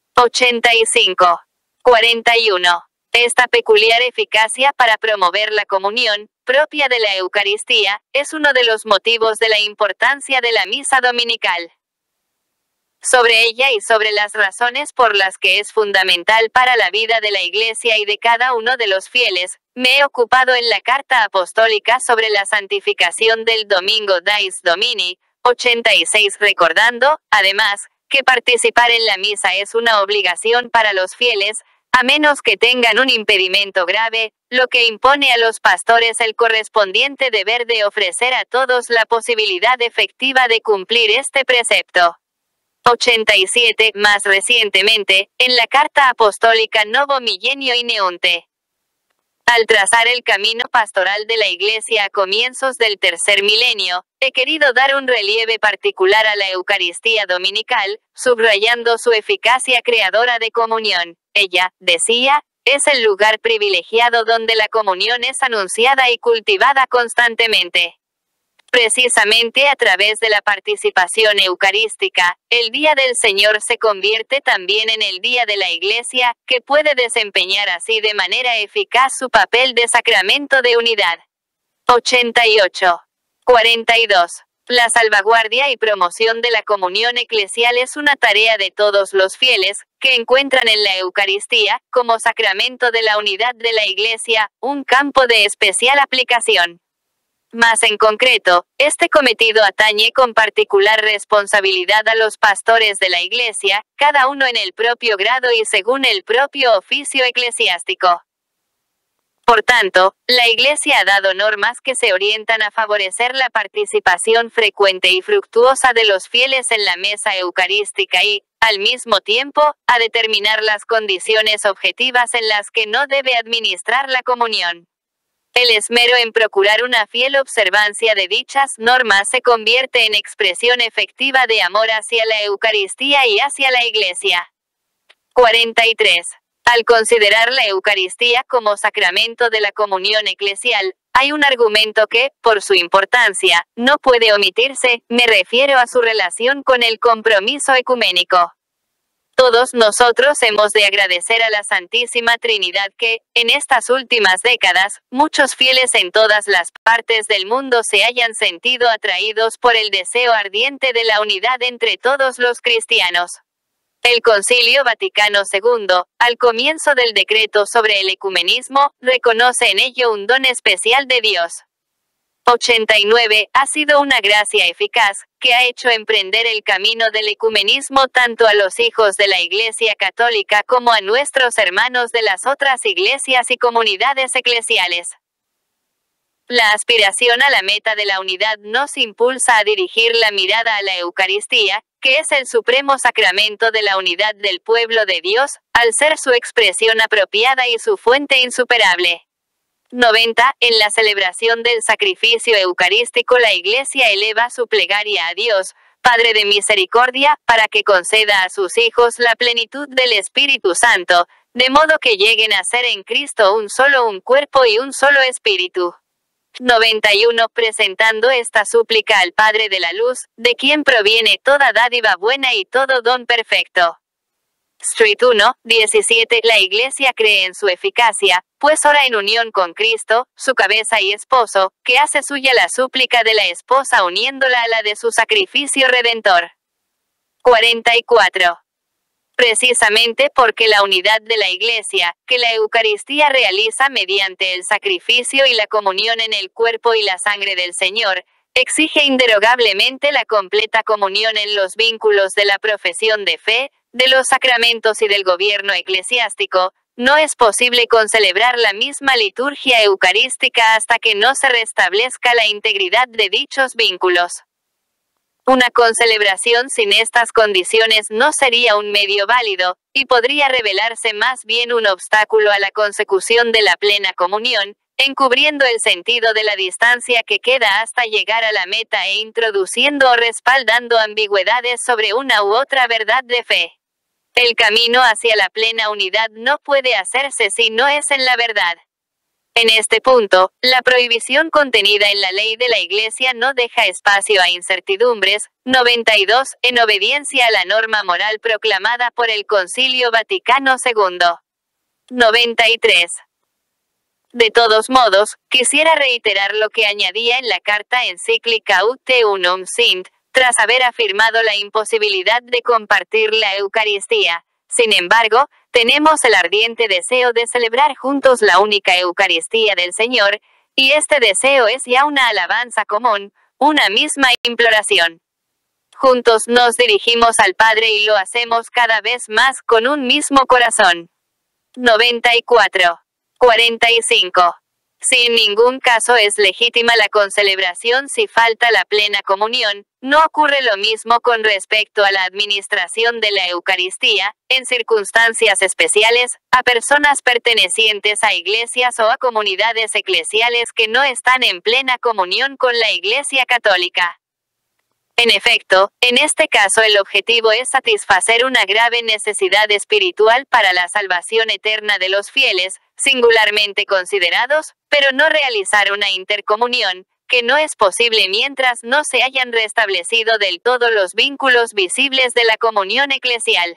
85. 41. Esta peculiar eficacia para promover la comunión, propia de la Eucaristía, es uno de los motivos de la importancia de la misa dominical. Sobre ella y sobre las razones por las que es fundamental para la vida de la Iglesia y de cada uno de los fieles, me he ocupado en la Carta Apostólica sobre la santificación del Domingo Dies Domini, 86, recordando, además, que participar en la misa es una obligación para los fieles, a menos que tengan un impedimento grave, lo que impone a los pastores el correspondiente deber de ofrecer a todos la posibilidad efectiva de cumplir este precepto. 87. Más recientemente, en la Carta Apostólica Novo Millennio Ineunte. Al trazar el camino pastoral de la Iglesia a comienzos del tercer milenio, he querido dar un relieve particular a la Eucaristía dominical, subrayando su eficacia creadora de comunión. Ella, decía, es el lugar privilegiado donde la comunión es anunciada y cultivada constantemente. Precisamente a través de la participación eucarística, el Día del Señor se convierte también en el Día de la Iglesia, que puede desempeñar así de manera eficaz su papel de sacramento de unidad. 88. 42. La salvaguardia y promoción de la comunión eclesial es una tarea de todos los fieles, que encuentran en la Eucaristía, como sacramento de la unidad de la Iglesia, un campo de especial aplicación. Más en concreto, este cometido atañe con particular responsabilidad a los pastores de la Iglesia, cada uno en el propio grado y según el propio oficio eclesiástico. Por tanto, la Iglesia ha dado normas que se orientan a favorecer la participación frecuente y fructuosa de los fieles en la mesa eucarística y, al mismo tiempo, a determinar las condiciones objetivas en las que no debe administrar la comunión. El esmero en procurar una fiel observancia de dichas normas se convierte en expresión efectiva de amor hacia la Eucaristía y hacia la Iglesia. 43. Al considerar la Eucaristía como sacramento de la comunión eclesial, hay un argumento que, por su importancia, no puede omitirse, me refiero a su relación con el compromiso ecuménico. Todos nosotros hemos de agradecer a la Santísima Trinidad que, en estas últimas décadas, muchos fieles en todas las partes del mundo se hayan sentido atraídos por el deseo ardiente de la unidad entre todos los cristianos. El Concilio Vaticano II, al comienzo del decreto sobre el ecumenismo, reconoce en ello un don especial de Dios. 89. Ha sido una gracia eficaz, que ha hecho emprender el camino del ecumenismo tanto a los hijos de la Iglesia Católica como a nuestros hermanos de las otras iglesias y comunidades eclesiales. La aspiración a la meta de la unidad nos impulsa a dirigir la mirada a la Eucaristía, que es el supremo sacramento de la unidad del pueblo de Dios, al ser su expresión apropiada y su fuente insuperable. 90. En la celebración del sacrificio eucarístico la Iglesia eleva su plegaria a Dios, Padre de misericordia, para que conceda a sus hijos la plenitud del Espíritu Santo, de modo que lleguen a ser en Cristo un cuerpo y un solo espíritu. 91. Presentando esta súplica al Padre de la Luz, de quien proviene toda dádiva buena y todo don perfecto. Street 1, 17. La Iglesia cree en su eficacia, pues ora en unión con Cristo, su cabeza y esposo, que hace suya la súplica de la esposa uniéndola a la de su sacrificio redentor. 44. Precisamente porque la unidad de la Iglesia, que la Eucaristía realiza mediante el sacrificio y la comunión en el cuerpo y la sangre del Señor, exige inderogablemente la completa comunión en los vínculos de la profesión de fe, de los sacramentos y del gobierno eclesiástico, no es posible concelebrar la misma liturgia eucarística hasta que no se restablezca la integridad de dichos vínculos. Una concelebración sin estas condiciones no sería un medio válido, y podría revelarse más bien un obstáculo a la consecución de la plena comunión, encubriendo el sentido de la distancia que queda hasta llegar a la meta e introduciendo o respaldando ambigüedades sobre una u otra verdad de fe. El camino hacia la plena unidad no puede hacerse si no es en la verdad. En este punto, la prohibición contenida en la ley de la Iglesia no deja espacio a incertidumbres. 92. En obediencia a la norma moral proclamada por el Concilio Vaticano II. 93. De todos modos, quisiera reiterar lo que añadía en la carta encíclica Ut Unum Sint, tras haber afirmado la imposibilidad de compartir la Eucaristía. Sin embargo, tenemos el ardiente deseo de celebrar juntos la única Eucaristía del Señor, y este deseo es ya una alabanza común, una misma imploración. Juntos nos dirigimos al Padre y lo hacemos cada vez más con un mismo corazón. 94. 45. Si en ningún caso es legítima la concelebración si falta la plena comunión, no ocurre lo mismo con respecto a la administración de la Eucaristía, en circunstancias especiales, a personas pertenecientes a iglesias o a comunidades eclesiales que no están en plena comunión con la Iglesia Católica. En efecto, en este caso el objetivo es satisfacer una grave necesidad espiritual para la salvación eterna de los fieles, singularmente considerados, pero no realizar una intercomunión, que no es posible mientras no se hayan restablecido del todo los vínculos visibles de la comunión eclesial.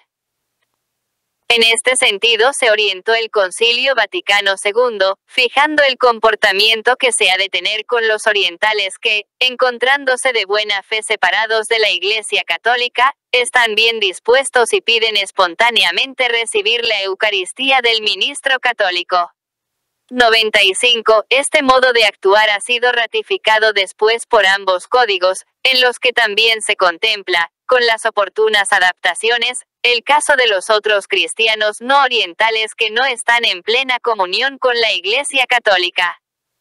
En este sentido se orientó el Concilio Vaticano II, fijando el comportamiento que se ha de tener con los orientales que, encontrándose de buena fe separados de la Iglesia Católica, están bien dispuestos y piden espontáneamente recibir la Eucaristía del ministro católico. 95. Este modo de actuar ha sido ratificado después por ambos códigos, en los que también se contempla, con las oportunas adaptaciones, el caso de los otros cristianos no orientales que no están en plena comunión con la Iglesia Católica.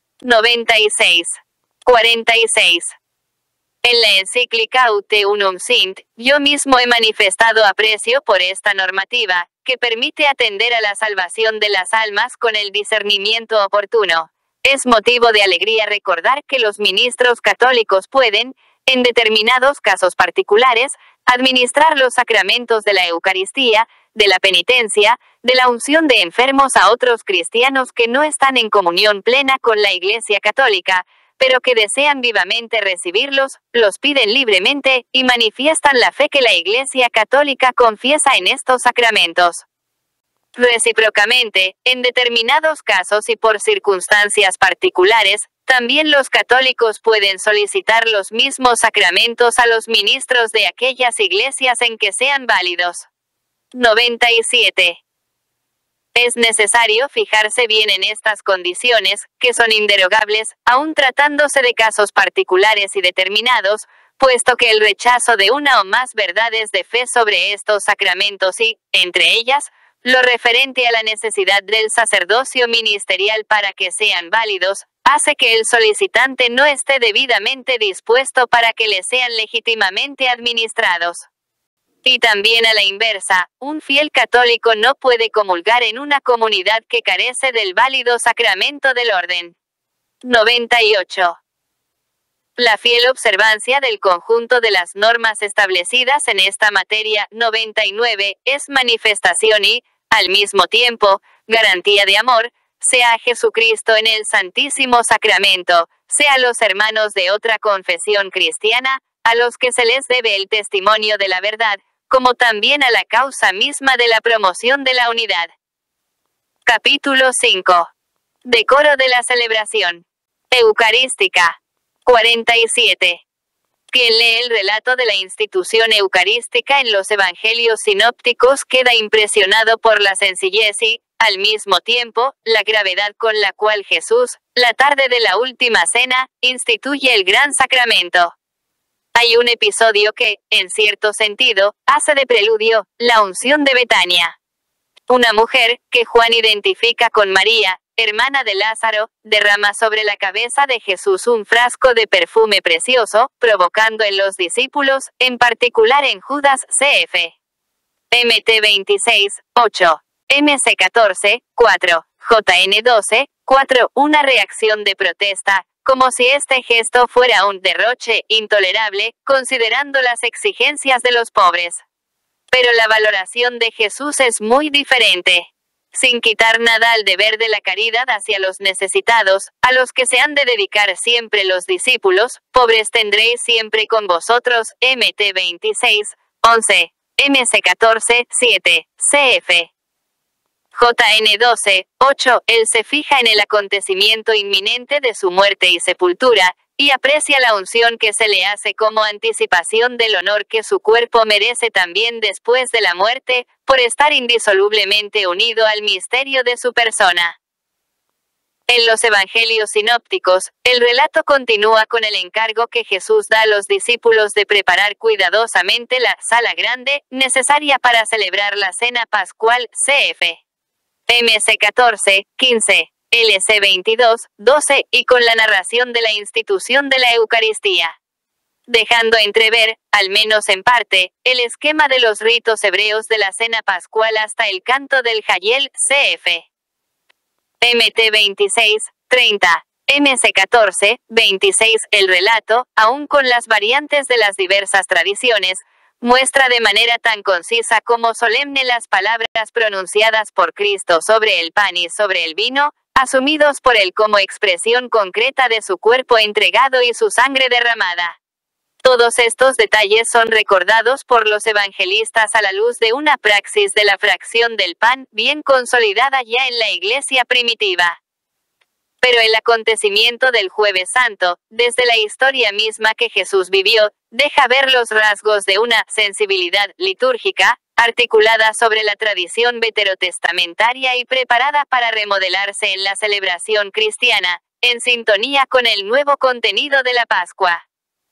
96. 46. En la encíclica Ut Unum Sint, yo mismo he manifestado aprecio por esta normativa, que permite atender a la salvación de las almas con el discernimiento oportuno. Es motivo de alegría recordar que los ministros católicos pueden, en determinados casos particulares, administrar los sacramentos de la Eucaristía, de la penitencia, de la unción de enfermos a otros cristianos que no están en comunión plena con la Iglesia Católica, pero que desean vivamente recibirlos, los piden libremente, y manifiestan la fe que la Iglesia Católica confiesa en estos sacramentos. Recíprocamente, en determinados casos y por circunstancias particulares, también los católicos pueden solicitar los mismos sacramentos a los ministros de aquellas iglesias en que sean válidos. 97. Es necesario fijarse bien en estas condiciones, que son inderogables, aun tratándose de casos particulares y determinados, puesto que el rechazo de una o más verdades de fe sobre estos sacramentos y, entre ellas, lo referente a la necesidad del sacerdocio ministerial para que sean válidos, hace que el solicitante no esté debidamente dispuesto para que le sean legítimamente administrados. Y también a la inversa, un fiel católico no puede comulgar en una comunidad que carece del válido sacramento del orden. 98. La fiel observancia del conjunto de las normas establecidas en esta materia, 99, es manifestación y, al mismo tiempo, garantía de amor, sea a Jesucristo en el Santísimo Sacramento, sea a los hermanos de otra confesión cristiana, a los que se les debe el testimonio de la verdad, como también a la causa misma de la promoción de la unidad. Capítulo 5. Decoro de la celebración eucarística. 47. Quien lee el relato de la institución eucarística en los evangelios sinópticos queda impresionado por la sencillez y, al mismo tiempo, la gravedad con la cual Jesús, la tarde de la última cena, instituye el gran sacramento. Hay un episodio que, en cierto sentido, hace de preludio, la unción de Betania. Una mujer, que Juan identifica con María, hermana de Lázaro, derrama sobre la cabeza de Jesús un frasco de perfume precioso, provocando en los discípulos, en particular en Judas C.F. Mt 26, 8. MC 14, 4. JN 12, 4. Una reacción de protesta, como si este gesto fuera un derroche intolerable, considerando las exigencias de los pobres. Pero la valoración de Jesús es muy diferente. Sin quitar nada al deber de la caridad hacia los necesitados, a los que se han de dedicar siempre los discípulos, pobres tendréis siempre con vosotros, Mt 26, 11, MC 14, 7, CF. JN 12, 8, él se fija en el acontecimiento inminente de su muerte y sepultura, y aprecia la unción que se le hace como anticipación del honor que su cuerpo merece también después de la muerte, por estar indisolublemente unido al misterio de su persona. En los evangelios sinópticos, el relato continúa con el encargo que Jesús da a los discípulos de preparar cuidadosamente la sala grande, necesaria para celebrar la cena pascual, CF. MC 14, 15, LC 22, 12, y con la narración de la institución de la Eucaristía. Dejando entrever, al menos en parte, el esquema de los ritos hebreos de la cena pascual hasta el canto del Hayel, CF. MT 26, 30, MC 14, 26, el relato, aun con las variantes de las diversas tradiciones, muestra de manera tan concisa como solemne las palabras pronunciadas por Cristo sobre el pan y sobre el vino, asumidos por él como expresión concreta de su cuerpo entregado y su sangre derramada. Todos estos detalles son recordados por los evangelistas a la luz de una praxis de la fracción del pan, bien consolidada ya en la Iglesia primitiva. Pero el acontecimiento del Jueves Santo, desde la historia misma que Jesús vivió, deja ver los rasgos de una sensibilidad litúrgica, articulada sobre la tradición veterotestamentaria y preparada para remodelarse en la celebración cristiana, en sintonía con el nuevo contenido de la Pascua.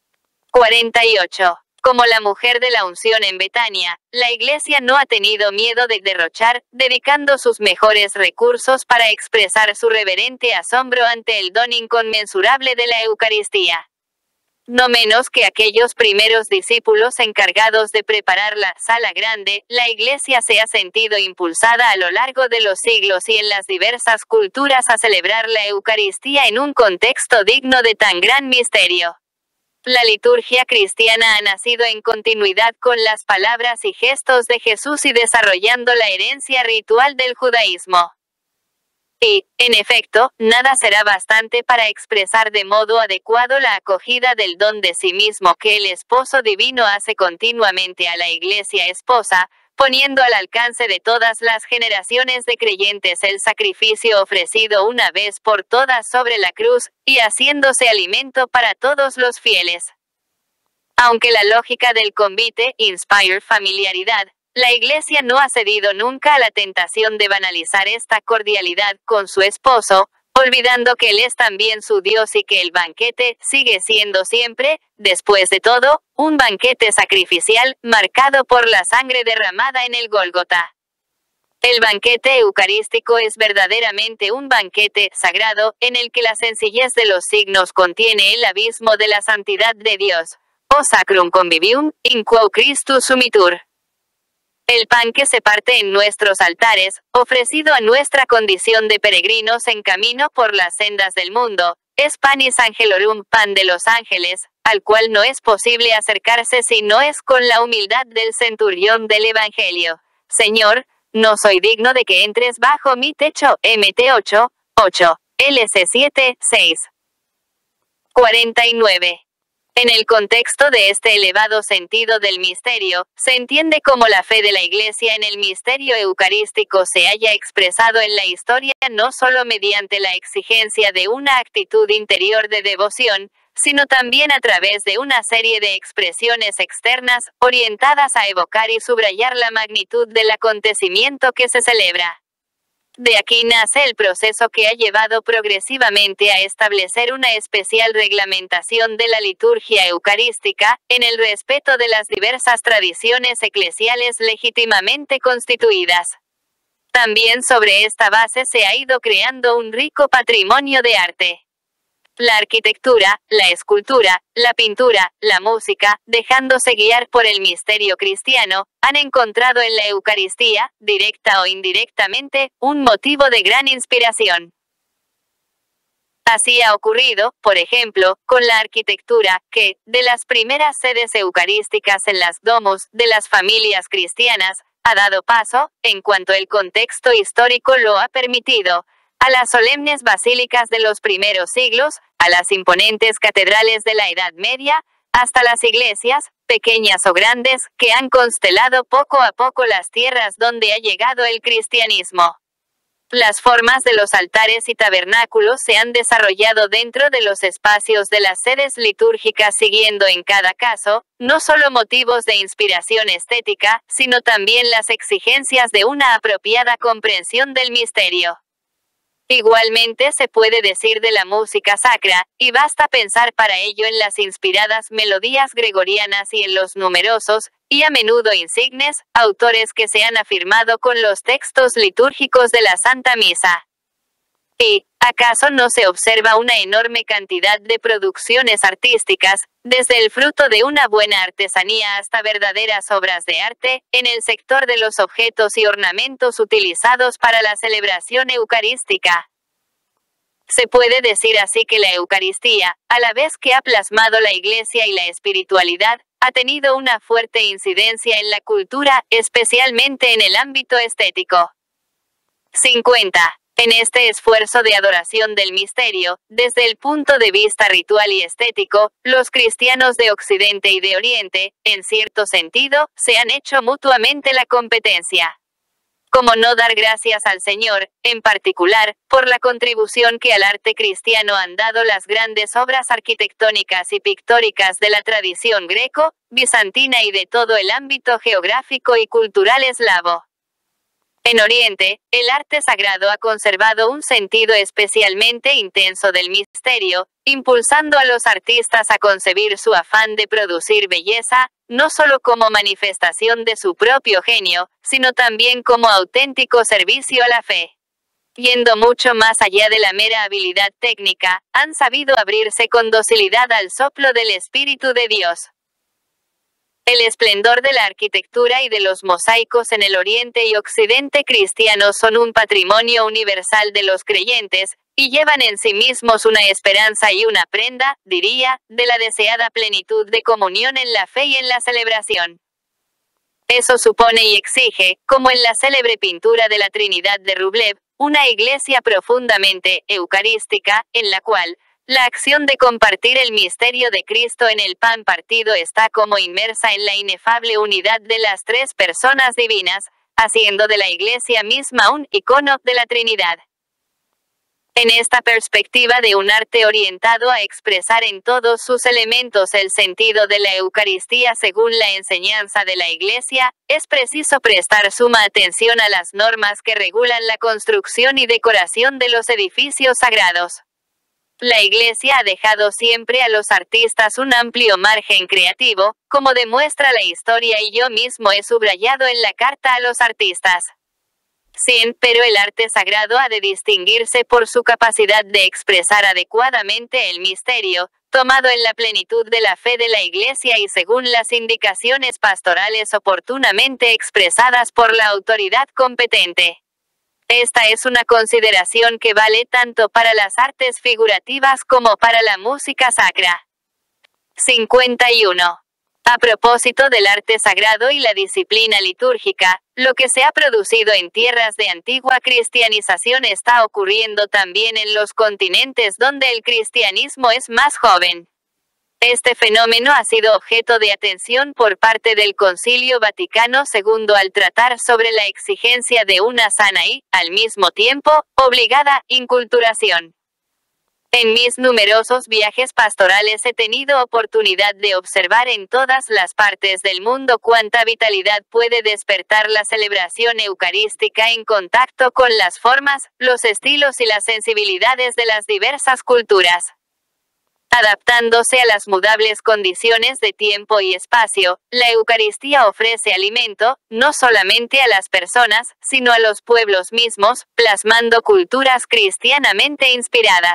48. Como la mujer de la unción en Betania, la Iglesia no ha tenido miedo de derrochar, dedicando sus mejores recursos para expresar su reverente asombro ante el don inconmensurable de la Eucaristía. No menos que aquellos primeros discípulos encargados de preparar la sala grande, la Iglesia se ha sentido impulsada a lo largo de los siglos y en las diversas culturas a celebrar la Eucaristía en un contexto digno de tan gran misterio. La liturgia cristiana ha nacido en continuidad con las palabras y gestos de Jesús y desarrollando la herencia ritual del judaísmo. Y, en efecto, nada será bastante para expresar de modo adecuado la acogida del don de sí mismo que el Esposo Divino hace continuamente a la Iglesia esposa, poniendo al alcance de todas las generaciones de creyentes el sacrificio ofrecido una vez por todas sobre la cruz, y haciéndose alimento para todos los fieles. Aunque la lógica del convite inspire familiaridad, la Iglesia no ha cedido nunca a la tentación de banalizar esta cordialidad con su esposo, olvidando que Él es también su Dios y que el banquete sigue siendo siempre, después de todo, un banquete sacrificial, marcado por la sangre derramada en el Gólgota. El banquete eucarístico es verdaderamente un banquete sagrado, en el que la sencillez de los signos contiene el abismo de la santidad de Dios. O sacrum convivium, in quo Christus sumitur. El pan que se parte en nuestros altares, ofrecido a nuestra condición de peregrinos en camino por las sendas del mundo, es panis angelorum, pan de los ángeles, al cual no es posible acercarse si no es con la humildad del centurión del Evangelio. Señor, no soy digno de que entres bajo mi techo. Mt 8, LC 7, 6. 49. En el contexto de este elevado sentido del misterio, se entiende cómo la fe de la Iglesia en el misterio eucarístico se haya expresado en la historia no solo mediante la exigencia de una actitud interior de devoción, sino también a través de una serie de expresiones externas, orientadas a evocar y subrayar la magnitud del acontecimiento que se celebra. De aquí nace el proceso que ha llevado progresivamente a establecer una especial reglamentación de la liturgia eucarística, en el respeto de las diversas tradiciones eclesiales legítimamente constituidas. También sobre esta base se ha ido creando un rico patrimonio de arte. La arquitectura, la escultura, la pintura, la música, dejándose guiar por el misterio cristiano, han encontrado en la Eucaristía, directa o indirectamente, un motivo de gran inspiración. Así ha ocurrido, por ejemplo, con la arquitectura, que, de las primeras sedes eucarísticas en las domus de las familias cristianas, ha dado paso, en cuanto el contexto histórico lo ha permitido, a las solemnes basílicas de los primeros siglos, a las imponentes catedrales de la Edad Media, hasta las iglesias, pequeñas o grandes, que han constelado poco a poco las tierras donde ha llegado el cristianismo. Las formas de los altares y tabernáculos se han desarrollado dentro de los espacios de las sedes litúrgicas siguiendo en cada caso, no solo motivos de inspiración estética, sino también las exigencias de una apropiada comprensión del misterio. Igualmente se puede decir de la música sacra, y basta pensar para ello en las inspiradas melodías gregorianas y en los numerosos, y a menudo insignes, autores que se han afirmado con los textos litúrgicos de la Santa Misa. ¿Y acaso no se observa una enorme cantidad de producciones artísticas, desde el fruto de una buena artesanía hasta verdaderas obras de arte, en el sector de los objetos y ornamentos utilizados para la celebración eucarística? Se puede decir así que la Eucaristía, a la vez que ha plasmado la Iglesia y la espiritualidad, ha tenido una fuerte incidencia en la cultura, especialmente en el ámbito estético. 50. En este esfuerzo de adoración del misterio, desde el punto de vista ritual y estético, los cristianos de Occidente y de Oriente, en cierto sentido, se han hecho mutuamente la competencia. ¿Cómo no dar gracias al Señor, en particular, por la contribución que al arte cristiano han dado las grandes obras arquitectónicas y pictóricas de la tradición greco, bizantina y de todo el ámbito geográfico y cultural eslavo? En Oriente, el arte sagrado ha conservado un sentido especialmente intenso del misterio, impulsando a los artistas a concebir su afán de producir belleza, no solo como manifestación de su propio genio, sino también como auténtico servicio a la fe. Yendo mucho más allá de la mera habilidad técnica, han sabido abrirse con docilidad al soplo del Espíritu de Dios. El esplendor de la arquitectura y de los mosaicos en el Oriente y Occidente cristianos son un patrimonio universal de los creyentes, y llevan en sí mismos una esperanza y una prenda, diría, de la deseada plenitud de comunión en la fe y en la celebración. Eso supone y exige, como en la célebre pintura de la Trinidad de Rublev, una iglesia profundamente eucarística, en la cual la acción de compartir el misterio de Cristo en el pan partido está como inmersa en la inefable unidad de las tres personas divinas, haciendo de la iglesia misma un icono de la Trinidad. En esta perspectiva de un arte orientado a expresar en todos sus elementos el sentido de la Eucaristía según la enseñanza de la Iglesia, es preciso prestar suma atención a las normas que regulan la construcción y decoración de los edificios sagrados. La Iglesia ha dejado siempre a los artistas un amplio margen creativo, como demuestra la historia y yo mismo he subrayado en la carta a los artistas. Sí, pero el arte sagrado ha de distinguirse por su capacidad de expresar adecuadamente el misterio, tomado en la plenitud de la fe de la Iglesia y según las indicaciones pastorales oportunamente expresadas por la autoridad competente. Esta es una consideración que vale tanto para las artes figurativas como para la música sacra. 51. A propósito del arte sagrado y la disciplina litúrgica, lo que se ha producido en tierras de antigua cristianización está ocurriendo también en los continentes donde el cristianismo es más joven. Este fenómeno ha sido objeto de atención por parte del Concilio Vaticano II al tratar sobre la exigencia de una sana y, al mismo tiempo, obligada, inculturación. En mis numerosos viajes pastorales he tenido oportunidad de observar en todas las partes del mundo cuánta vitalidad puede despertar la celebración eucarística en contacto con las formas, los estilos y las sensibilidades de las diversas culturas. Adaptándose a las mudables condiciones de tiempo y espacio, la Eucaristía ofrece alimento, no solamente a las personas, sino a los pueblos mismos, plasmando culturas cristianamente inspiradas.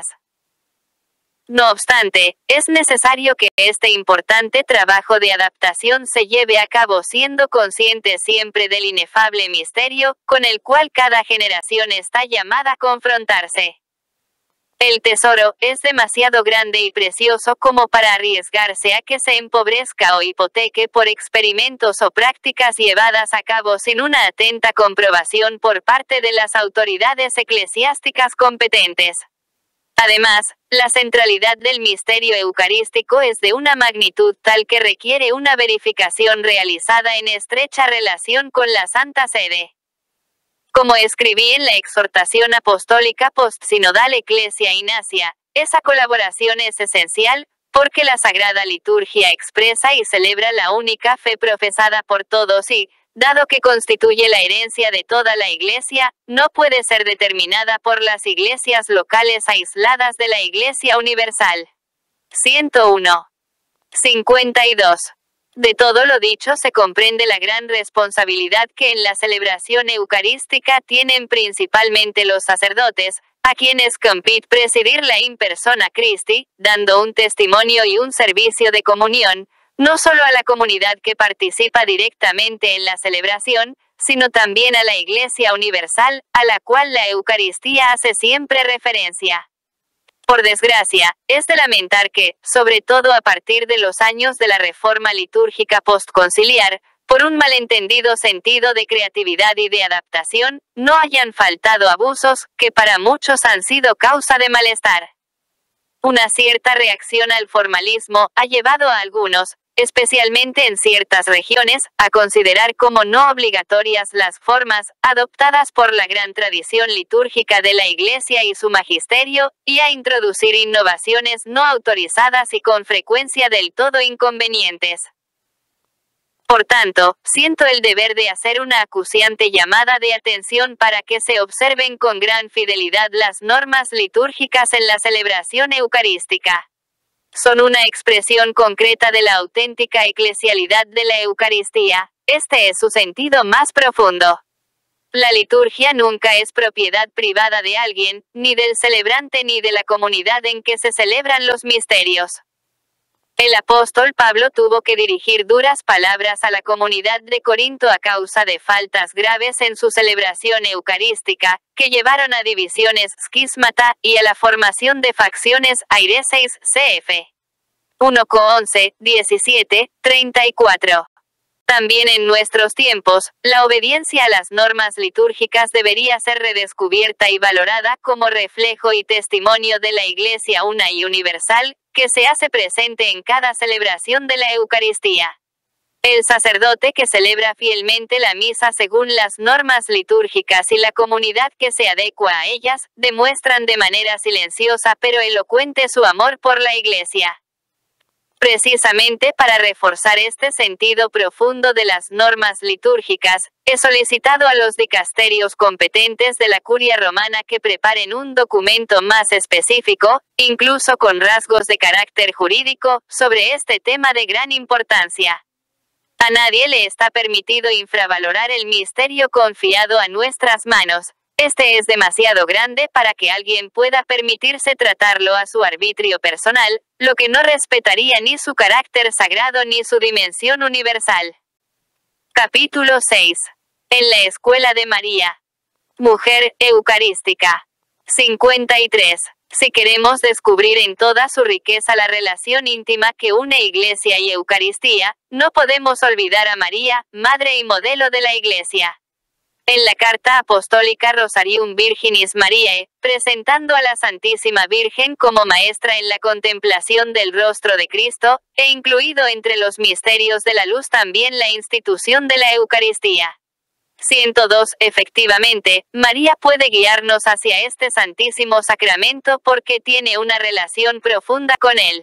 No obstante, es necesario que este importante trabajo de adaptación se lleve a cabo siendo consciente siempre del inefable misterio, con el cual cada generación está llamada a confrontarse. El tesoro es demasiado grande y precioso como para arriesgarse a que se empobrezca o hipoteque por experimentos o prácticas llevadas a cabo sin una atenta comprobación por parte de las autoridades eclesiásticas competentes. Además, la centralidad del misterio eucarístico es de una magnitud tal que requiere una verificación realizada en estrecha relación con la Santa Sede. Como escribí en la exhortación apostólica post-sinodal Ecclesia in Asia, esa colaboración es esencial, porque la Sagrada Liturgia expresa y celebra la única fe profesada por todos y, dado que constituye la herencia de toda la Iglesia, no puede ser determinada por las iglesias locales aisladas de la Iglesia Universal. 101. 52. De todo lo dicho se comprende la gran responsabilidad que en la celebración eucarística tienen principalmente los sacerdotes, a quienes compete presidir la in persona Christi, dando un testimonio y un servicio de comunión, no solo a la comunidad que participa directamente en la celebración, sino también a la Iglesia Universal, a la cual la Eucaristía hace siempre referencia. Por desgracia, es de lamentar que, sobre todo a partir de los años de la reforma litúrgica postconciliar, por un malentendido sentido de creatividad y de adaptación, no hayan faltado abusos, que para muchos han sido causa de malestar. Una cierta reacción al formalismo ha llevado a algunos, especialmente en ciertas regiones, a considerar como no obligatorias las formas adoptadas por la gran tradición litúrgica de la Iglesia y su magisterio, y a introducir innovaciones no autorizadas y con frecuencia del todo inconvenientes. Por tanto, siento el deber de hacer una acuciante llamada de atención para que se observen con gran fidelidad las normas litúrgicas en la celebración eucarística. Son una expresión concreta de la auténtica eclesialidad de la Eucaristía. Este es su sentido más profundo. La liturgia nunca es propiedad privada de alguien, ni del celebrante ni de la comunidad en que se celebran los misterios. El apóstol Pablo tuvo que dirigir duras palabras a la comunidad de Corinto a causa de faltas graves en su celebración eucarística, que llevaron a divisiones schísmata y a la formación de facciones aireseis cf. 1 Cor 11, 17, 34. También en nuestros tiempos, la obediencia a las normas litúrgicas debería ser redescubierta y valorada como reflejo y testimonio de la Iglesia una y universal, que se hace presente en cada celebración de la Eucaristía. El sacerdote que celebra fielmente la misa según las normas litúrgicas y la comunidad que se adecua a ellas, demuestran de manera silenciosa pero elocuente su amor por la Iglesia. Precisamente para reforzar este sentido profundo de las normas litúrgicas, he solicitado a los dicasterios competentes de la Curia Romana que preparen un documento más específico, incluso con rasgos de carácter jurídico, sobre este tema de gran importancia. A nadie le está permitido infravalorar el misterio confiado a nuestras manos. Este es demasiado grande para que alguien pueda permitirse tratarlo a su arbitrio personal, lo que no respetaría ni su carácter sagrado ni su dimensión universal. Capítulo 6. En la escuela de María. Mujer eucarística. 53. Si queremos descubrir en toda su riqueza la relación íntima que une Iglesia y Eucaristía, no podemos olvidar a María, madre y modelo de la Iglesia. En la carta apostólica Rosarium Virginis Mariae, presentando a la Santísima Virgen como maestra en la contemplación del rostro de Cristo, e incluido entre los misterios de la luz también la institución de la Eucaristía. 102. Efectivamente, María puede guiarnos hacia este santísimo sacramento porque tiene una relación profunda con él.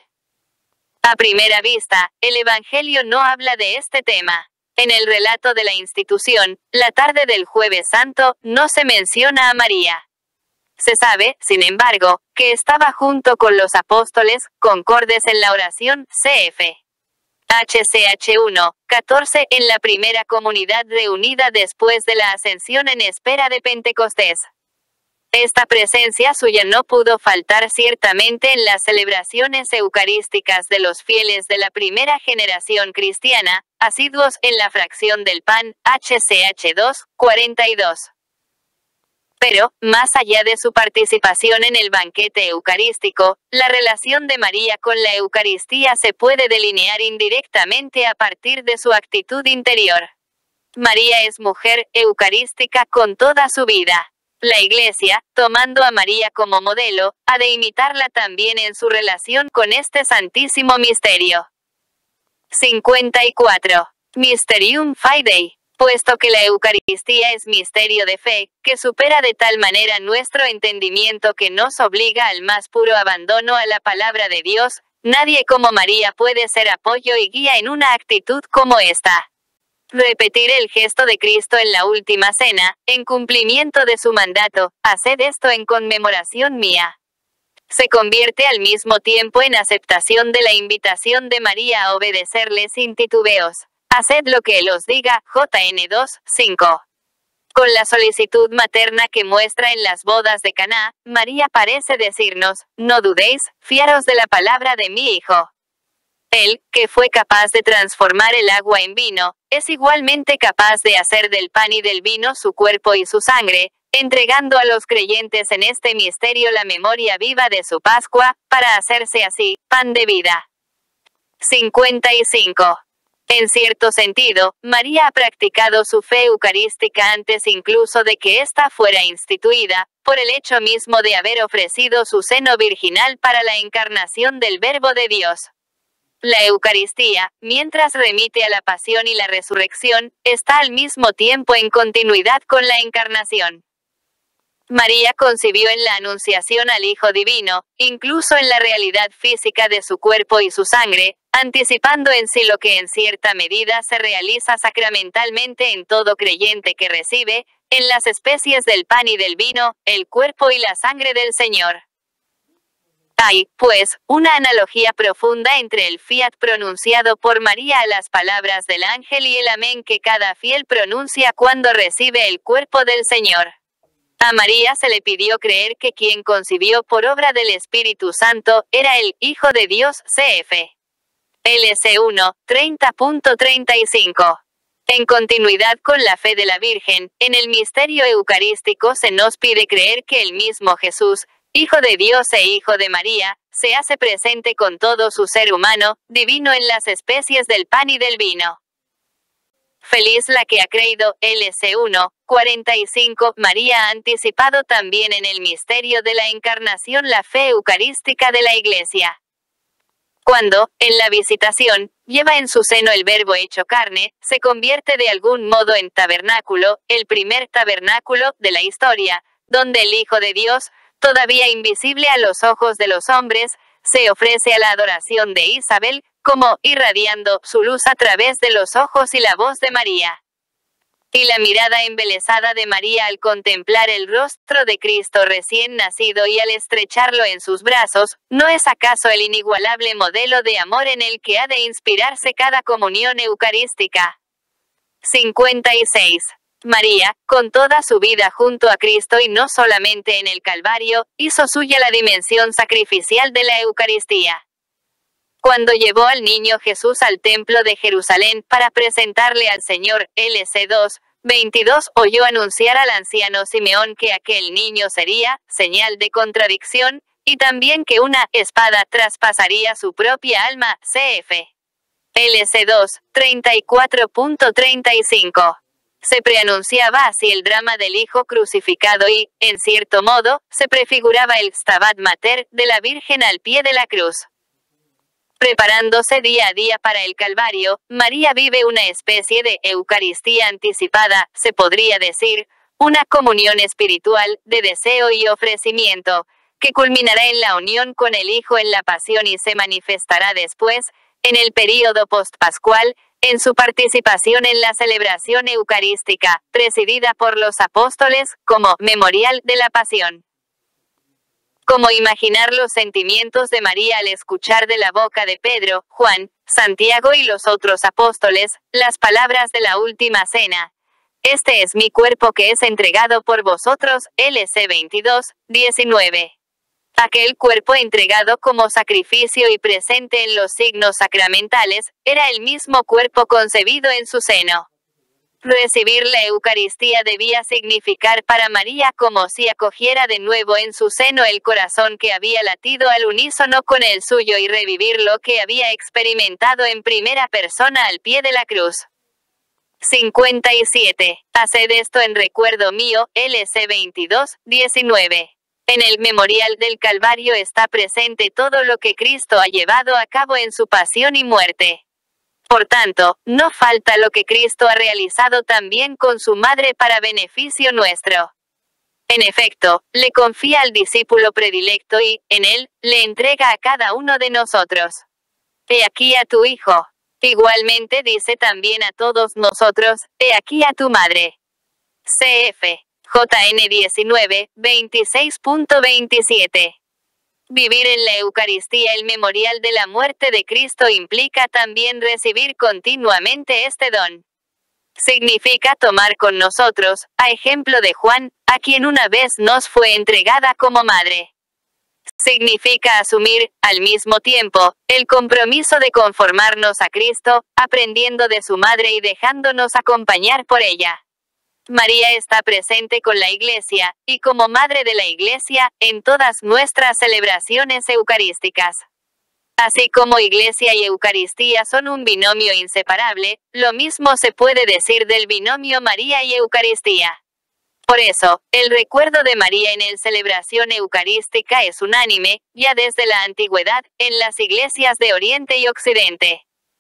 A primera vista, el Evangelio no habla de este tema. En el relato de la institución, la tarde del Jueves Santo, no se menciona a María. Se sabe, sin embargo, que estaba junto con los apóstoles, concordes en la oración, cf. HCH 1, 14, en la primera comunidad reunida después de la ascensión en espera de Pentecostés. Esta presencia suya no pudo faltar ciertamente en las celebraciones eucarísticas de los fieles de la primera generación cristiana, asiduos en la fracción del pan, HCH 2, 42. Pero, más allá de su participación en el banquete eucarístico, la relación de María con la Eucaristía se puede delinear indirectamente a partir de su actitud interior. María es mujer eucarística con toda su vida. La Iglesia, tomando a María como modelo, ha de imitarla también en su relación con este santísimo misterio. 54. Mysterium Fidei. Puesto que la Eucaristía es misterio de fe, que supera de tal manera nuestro entendimiento que nos obliga al más puro abandono a la palabra de Dios, nadie como María puede ser apoyo y guía en una actitud como esta. Repetir el gesto de Cristo en la última cena, en cumplimiento de su mandato, haced esto en conmemoración mía. Se convierte al mismo tiempo en aceptación de la invitación de María a obedecerle sin titubeos. Haced lo que Él os diga, JN 2, 5. Con la solicitud materna que muestra en las bodas de Caná, María parece decirnos, no dudéis, fiaros de la palabra de mi Hijo. Él, que fue capaz de transformar el agua en vino, es igualmente capaz de hacer del pan y del vino su cuerpo y su sangre, entregando a los creyentes en este misterio la memoria viva de su Pascua, para hacerse así, pan de vida. 55. En cierto sentido, María ha practicado su fe eucarística antes incluso de que ésta fuera instituida, por el hecho mismo de haber ofrecido su seno virginal para la encarnación del Verbo de Dios. La Eucaristía, mientras remite a la pasión y la resurrección, está al mismo tiempo en continuidad con la encarnación. María concibió en la Anunciación al Hijo Divino, incluso en la realidad física de su cuerpo y su sangre, anticipando en sí lo que en cierta medida se realiza sacramentalmente en todo creyente que recibe, en las especies del pan y del vino, el cuerpo y la sangre del Señor. Hay, pues, una analogía profunda entre el fiat pronunciado por María a las palabras del ángel y el amén que cada fiel pronuncia cuando recibe el cuerpo del Señor. A María se le pidió creer que quien concibió por obra del Espíritu Santo era el Hijo de Dios, cf. LC 1, 30.35. En continuidad con la fe de la Virgen, en el misterio eucarístico se nos pide creer que el mismo Jesús, Hijo de Dios e Hijo de María, se hace presente con todo su ser humano, divino en las especies del pan y del vino. Feliz la que ha creído, LC 1, 45. María ha anticipado también en el misterio de la encarnación la fe eucarística de la Iglesia. Cuando, en la visitación, lleva en su seno el Verbo hecho carne, se convierte de algún modo en tabernáculo, el primer tabernáculo de la historia, donde el Hijo de Dios, todavía invisible a los ojos de los hombres, se ofrece a la adoración de Isabel, como irradiando su luz a través de los ojos y la voz de María. Y la mirada embelesada de María al contemplar el rostro de Cristo recién nacido y al estrecharlo en sus brazos, ¿no es acaso el inigualable modelo de amor en el que ha de inspirarse cada comunión eucarística? 56. María, con toda su vida junto a Cristo y no solamente en el Calvario, hizo suya la dimensión sacrificial de la Eucaristía. Cuando llevó al niño Jesús al templo de Jerusalén para presentarle al Señor, LC 2, 22, oyó anunciar al anciano Simeón que aquel niño sería señal de contradicción, y también que una espada traspasaría su propia alma, cf. LC 2, 34.35. Se preanunciaba así el drama del Hijo crucificado y, en cierto modo, se prefiguraba el Stabat Mater de la Virgen al pie de la cruz. Preparándose día a día para el Calvario, María vive una especie de Eucaristía anticipada, se podría decir, una comunión espiritual, de deseo y ofrecimiento, que culminará en la unión con el Hijo en la pasión y se manifestará después, en el período postpascual, en su participación en la celebración eucarística, presidida por los apóstoles, como memorial de la pasión. Como imaginar los sentimientos de María al escuchar de la boca de Pedro, Juan, Santiago y los otros apóstoles, las palabras de la última cena. Este es mi cuerpo que es entregado por vosotros, LC 22, 19. Aquel cuerpo entregado como sacrificio y presente en los signos sacramentales, era el mismo cuerpo concebido en su seno. Recibir la Eucaristía debía significar para María como si acogiera de nuevo en su seno el corazón que había latido al unísono con el suyo y revivir lo que había experimentado en primera persona al pie de la cruz. 57. Haced esto en recuerdo mío, LC 22, 19. En el memorial del Calvario está presente todo lo que Cristo ha llevado a cabo en su pasión y muerte. Por tanto, no falta lo que Cristo ha realizado también con su madre para beneficio nuestro. En efecto, le confía al discípulo predilecto y, en él, le entrega a cada uno de nosotros. He aquí a tu hijo. Igualmente dice también a todos nosotros, he aquí a tu madre. Cf. JN 19, 26.27. Vivir en la Eucaristía el memorial de la muerte de Cristo implica también recibir continuamente este don. Significa tomar con nosotros, a ejemplo de Juan, a quien una vez nos fue entregada como madre. Significa asumir, al mismo tiempo, el compromiso de conformarnos a Cristo, aprendiendo de su madre y dejándonos acompañar por ella. María está presente con la Iglesia, y como Madre de la Iglesia, en todas nuestras celebraciones eucarísticas. Así como Iglesia y Eucaristía son un binomio inseparable, lo mismo se puede decir del binomio María y Eucaristía. Por eso, el recuerdo de María en la celebración eucarística es unánime, ya desde la antigüedad, en las iglesias de Oriente y Occidente.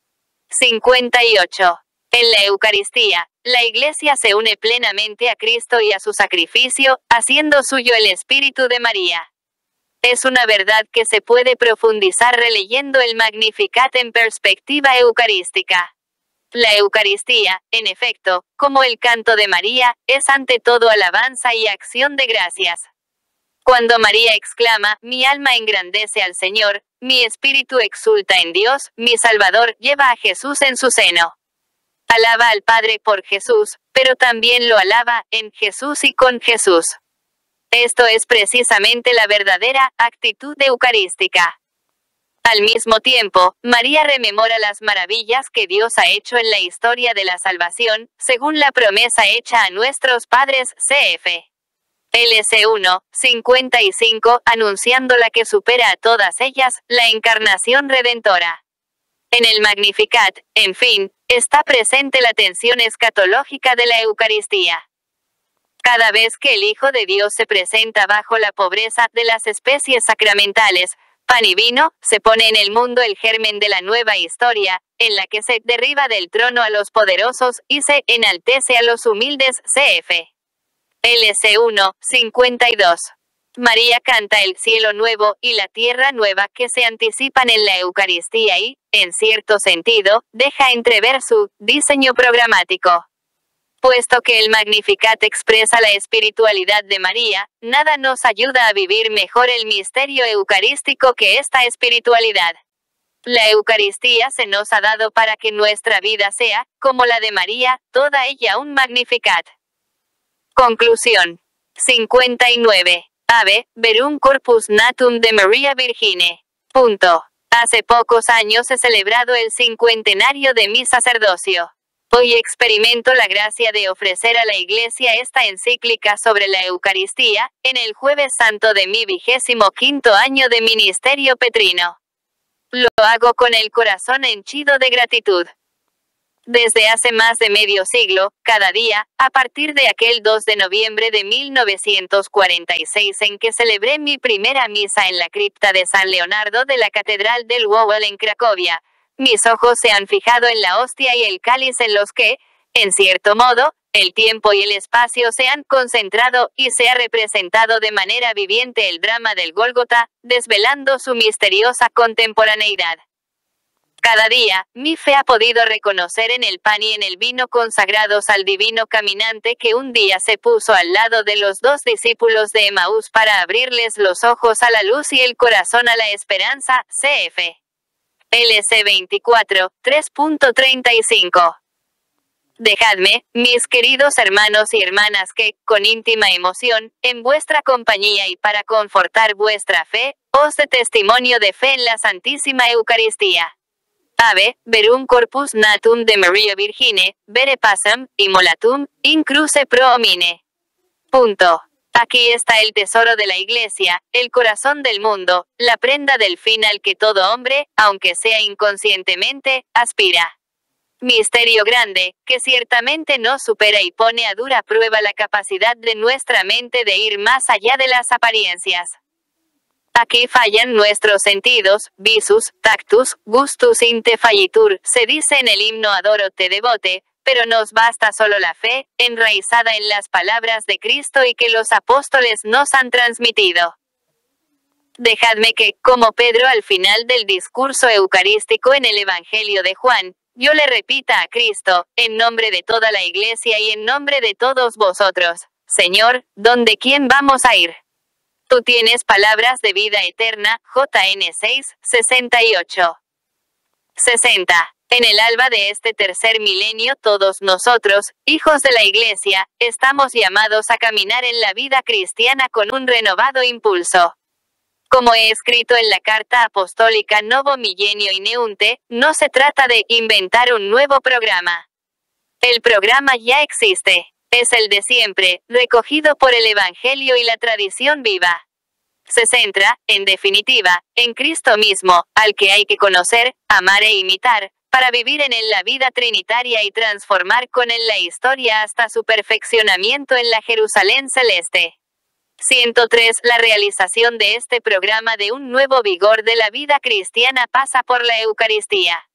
58. En la Eucaristía, la Iglesia se une plenamente a Cristo y a su sacrificio, haciendo suyo el espíritu de María. Es una verdad que se puede profundizar releyendo el Magnificat en perspectiva eucarística. La Eucaristía, en efecto, como el canto de María, es ante todo alabanza y acción de gracias. Cuando María exclama, mi alma engrandece al Señor, mi espíritu exulta en Dios, mi Salvador, lleva a Jesús en su seno. Alaba al Padre por Jesús, pero también lo alaba, en Jesús y con Jesús. Esto es precisamente la verdadera actitud eucarística. Al mismo tiempo, María rememora las maravillas que Dios ha hecho en la historia de la salvación, según la promesa hecha a nuestros padres, cf. LC 1, 55, anunciando la que supera a todas ellas, la encarnación redentora. En el Magnificat, en fin, está presente la tensión escatológica de la Eucaristía. Cada vez que el Hijo de Dios se presenta bajo la pobreza de las especies sacramentales, pan y vino, se pone en el mundo el germen de la nueva historia, en la que se derriba del trono a los poderosos y se enaltece a los humildes, cf. LC 1, 52. María canta el cielo nuevo y la tierra nueva que se anticipan en la Eucaristía y, en cierto sentido, deja entrever su diseño programático. Puesto que el Magnificat expresa la espiritualidad de María, nada nos ayuda a vivir mejor el misterio eucarístico que esta espiritualidad. La Eucaristía se nos ha dado para que nuestra vida sea, como la de María, toda ella un Magnificat. Conclusión. 59. Ave, Verum Corpus Natum de Maria Virgine. Punto. Hace pocos años he celebrado el 50º de mi sacerdocio. Hoy experimento la gracia de ofrecer a la Iglesia esta encíclica sobre la Eucaristía, en el Jueves Santo de mi 25º año de ministerio petrino. Lo hago con el corazón henchido de gratitud. Desde hace más de medio siglo, cada día, a partir de aquel 2 de noviembre de 1946 en que celebré mi primera misa en la cripta de San Leonardo de la Catedral del Wawel en Cracovia, mis ojos se han fijado en la hostia y el cáliz en los que, en cierto modo, el tiempo y el espacio se han concentrado y se ha representado de manera viviente el drama del Gólgota, desvelando su misteriosa contemporaneidad. Cada día, mi fe ha podido reconocer en el pan y en el vino consagrados al divino caminante que un día se puso al lado de los dos discípulos de Emaús para abrirles los ojos a la luz y el corazón a la esperanza, cf. LC 24, 3.35. Dejadme, mis queridos hermanos y hermanas que, con íntima emoción, en vuestra compañía y para confortar vuestra fe, os dé testimonio de fe en la Santísima Eucaristía. Ave, Verum Corpus Natum de Maria Virgine, Vere Passam, Immolatum, in cruce pro homine. Punto. Aquí está el tesoro de la Iglesia, el corazón del mundo, la prenda del fin al que todo hombre, aunque sea inconscientemente, aspira. Misterio grande, que ciertamente no supera y pone a dura prueba la capacidad de nuestra mente de ir más allá de las apariencias. Aquí fallan nuestros sentidos, visus, tactus, gustus inte fallitur, se dice en el himno Adoro te devote, pero nos basta solo la fe, enraizada en las palabras de Cristo y que los apóstoles nos han transmitido. Dejadme que, como Pedro al final del discurso eucarístico en el Evangelio de Juan, yo le repita a Cristo, en nombre de toda la Iglesia y en nombre de todos vosotros, Señor, ¿dónde quién vamos a ir? Tú tienes palabras de vida eterna, JN 6, 68. 60. En el alba de este tercer milenio todos nosotros, hijos de la Iglesia, estamos llamados a caminar en la vida cristiana con un renovado impulso. Como he escrito en la carta apostólica Novo Millennio Ineunte, no se trata de inventar un nuevo programa. El programa ya existe. Es el de siempre, recogido por el Evangelio y la tradición viva. Se centra, en definitiva, en Cristo mismo, al que hay que conocer, amar e imitar, para vivir en él la vida trinitaria y transformar con él la historia hasta su perfeccionamiento en la Jerusalén celeste. 103. La realización de este programa de un nuevo vigor de la vida cristiana pasa por la Eucaristía.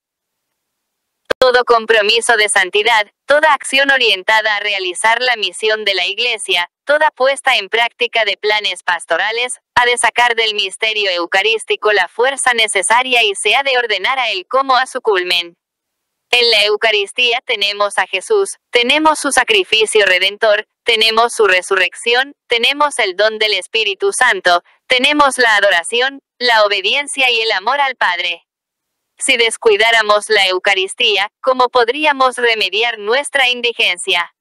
Todo compromiso de santidad, toda acción orientada a realizar la misión de la Iglesia, toda puesta en práctica de planes pastorales, ha de sacar del misterio eucarístico la fuerza necesaria y se ha de ordenar a él como a su culmen. En la Eucaristía tenemos a Jesús, tenemos su sacrificio redentor, tenemos su resurrección, tenemos el don del Espíritu Santo, tenemos la adoración, la obediencia y el amor al Padre. Si descuidáramos la Eucaristía, ¿cómo podríamos remediar nuestra indigencia?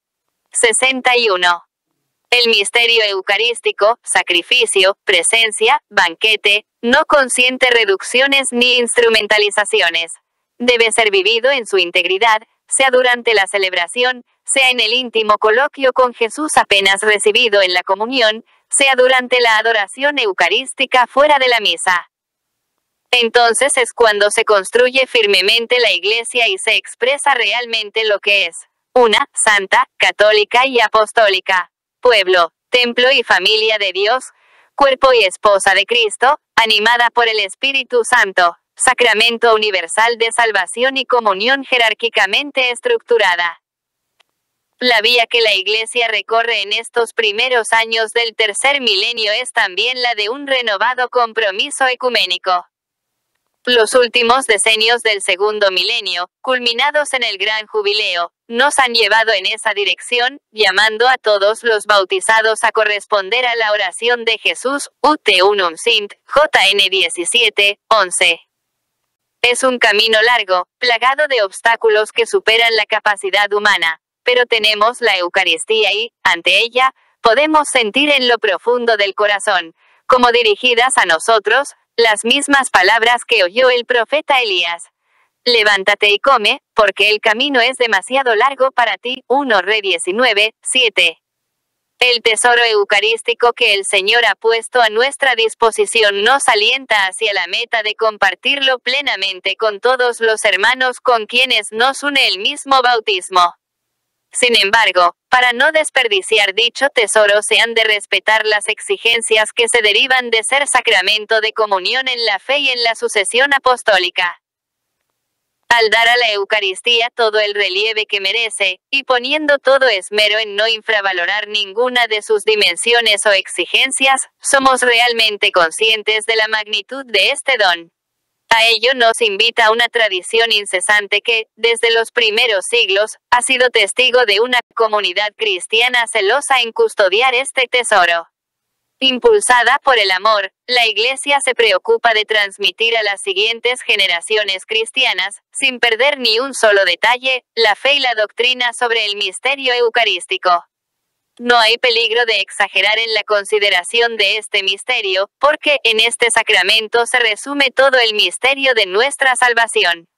61. El misterio eucarístico, sacrificio, presencia, banquete, no consiente reducciones ni instrumentalizaciones. Debe ser vivido en su integridad, sea durante la celebración, sea en el íntimo coloquio con Jesús apenas recibido en la comunión, sea durante la adoración eucarística fuera de la misa. Entonces es cuando se construye firmemente la Iglesia y se expresa realmente lo que es una, santa, católica y apostólica, pueblo, templo y familia de Dios, cuerpo y esposa de Cristo, animada por el Espíritu Santo, sacramento universal de salvación y comunión jerárquicamente estructurada. La vía que la Iglesia recorre en estos primeros años del tercer milenio es también la de un renovado compromiso ecuménico. Los últimos decenios del segundo milenio, culminados en el gran jubileo, nos han llevado en esa dirección, llamando a todos los bautizados a corresponder a la oración de Jesús, Ut unum sint, JN 17, 11. Es un camino largo, plagado de obstáculos que superan la capacidad humana, pero tenemos la Eucaristía y, ante ella, podemos sentir en lo profundo del corazón, como dirigidas a nosotros, las mismas palabras que oyó el profeta Elías. Levántate y come, porque el camino es demasiado largo para ti. 1 Rey 19, 7. El tesoro eucarístico que el Señor ha puesto a nuestra disposición nos alienta hacia la meta de compartirlo plenamente con todos los hermanos con quienes nos une el mismo bautismo. Sin embargo, para no desperdiciar dicho tesoro se han de respetar las exigencias que se derivan de ser sacramento de comunión en la fe y en la sucesión apostólica. Al dar a la Eucaristía todo el relieve que merece, y poniendo todo esmero en no infravalorar ninguna de sus dimensiones o exigencias, somos realmente conscientes de la magnitud de este don. A ello nos invita una tradición incesante que, desde los primeros siglos, ha sido testigo de una comunidad cristiana celosa en custodiar este tesoro. Impulsada por el amor, la Iglesia se preocupa de transmitir a las siguientes generaciones cristianas, sin perder ni un solo detalle, la fe y la doctrina sobre el misterio eucarístico. No hay peligro de exagerar en la consideración de este misterio, porque en este sacramento se resume todo el misterio de nuestra salvación.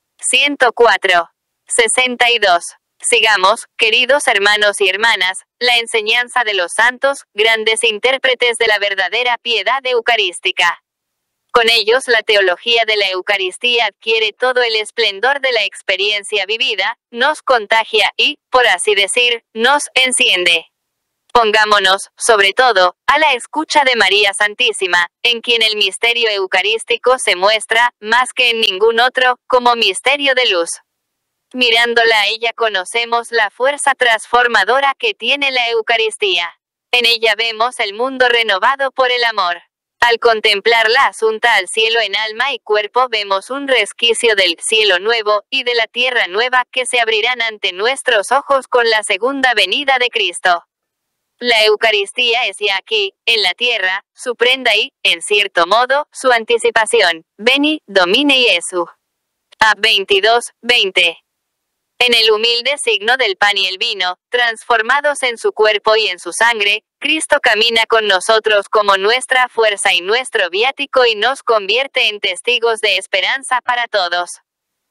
104. 62. Sigamos, queridos hermanos y hermanas, la enseñanza de los santos, grandes intérpretes de la verdadera piedad eucarística. Con ellos la teología de la Eucaristía adquiere todo el esplendor de la experiencia vivida, nos contagia y, por así decir, nos enciende. Pongámonos, sobre todo, a la escucha de María Santísima, en quien el misterio eucarístico se muestra, más que en ningún otro, como misterio de luz. Mirándola a ella conocemos la fuerza transformadora que tiene la Eucaristía. En ella vemos el mundo renovado por el amor. Al contemplarla asunta al cielo en alma y cuerpo vemos un resquicio del cielo nuevo, y de la tierra nueva que se abrirán ante nuestros ojos con la segunda venida de Cristo. La Eucaristía es ya aquí, en la tierra, su prenda y, en cierto modo, su anticipación. Veni, Domine Iesu. A 22, 20. En el humilde signo del pan y el vino, transformados en su cuerpo y en su sangre, Cristo camina con nosotros como nuestra fuerza y nuestro viático y nos convierte en testigos de esperanza para todos.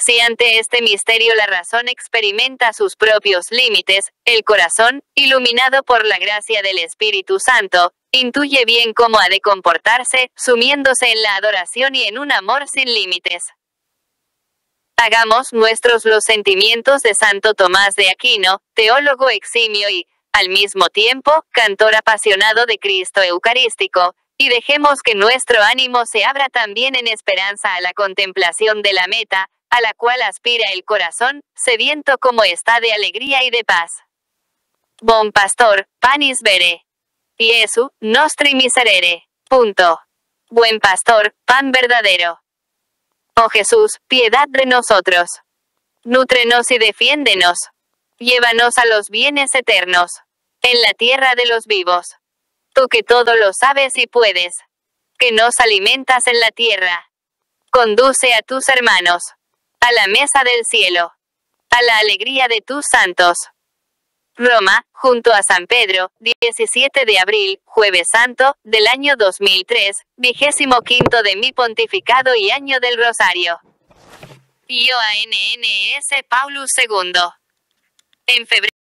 Si ante este misterio la razón experimenta sus propios límites, el corazón, iluminado por la gracia del Espíritu Santo, intuye bien cómo ha de comportarse, sumiéndose en la adoración y en un amor sin límites. Hagamos nuestros los sentimientos de Santo Tomás de Aquino, teólogo eximio y, al mismo tiempo, cantor apasionado de Cristo Eucarístico, y dejemos que nuestro ánimo se abra también en esperanza a la contemplación de la meta, a la cual aspira el corazón, sediento como está de alegría y de paz. Bon pastor, panis vere. Iesu, nostri miserere. Punto. Buen pastor, pan verdadero. Oh Jesús, piedad de nosotros. Nútrenos y defiéndenos. Llévanos a los bienes eternos. En la tierra de los vivos. Tú que todo lo sabes y puedes. Que nos alimentas en la tierra. Conduce a tus hermanos. A la mesa del cielo. A la alegría de tus santos. Roma, junto a San Pedro, 17 de abril, Jueves Santo, del año 2003, 25º de mi pontificado y año del Rosario. Ioannes Paulus II. En febrero.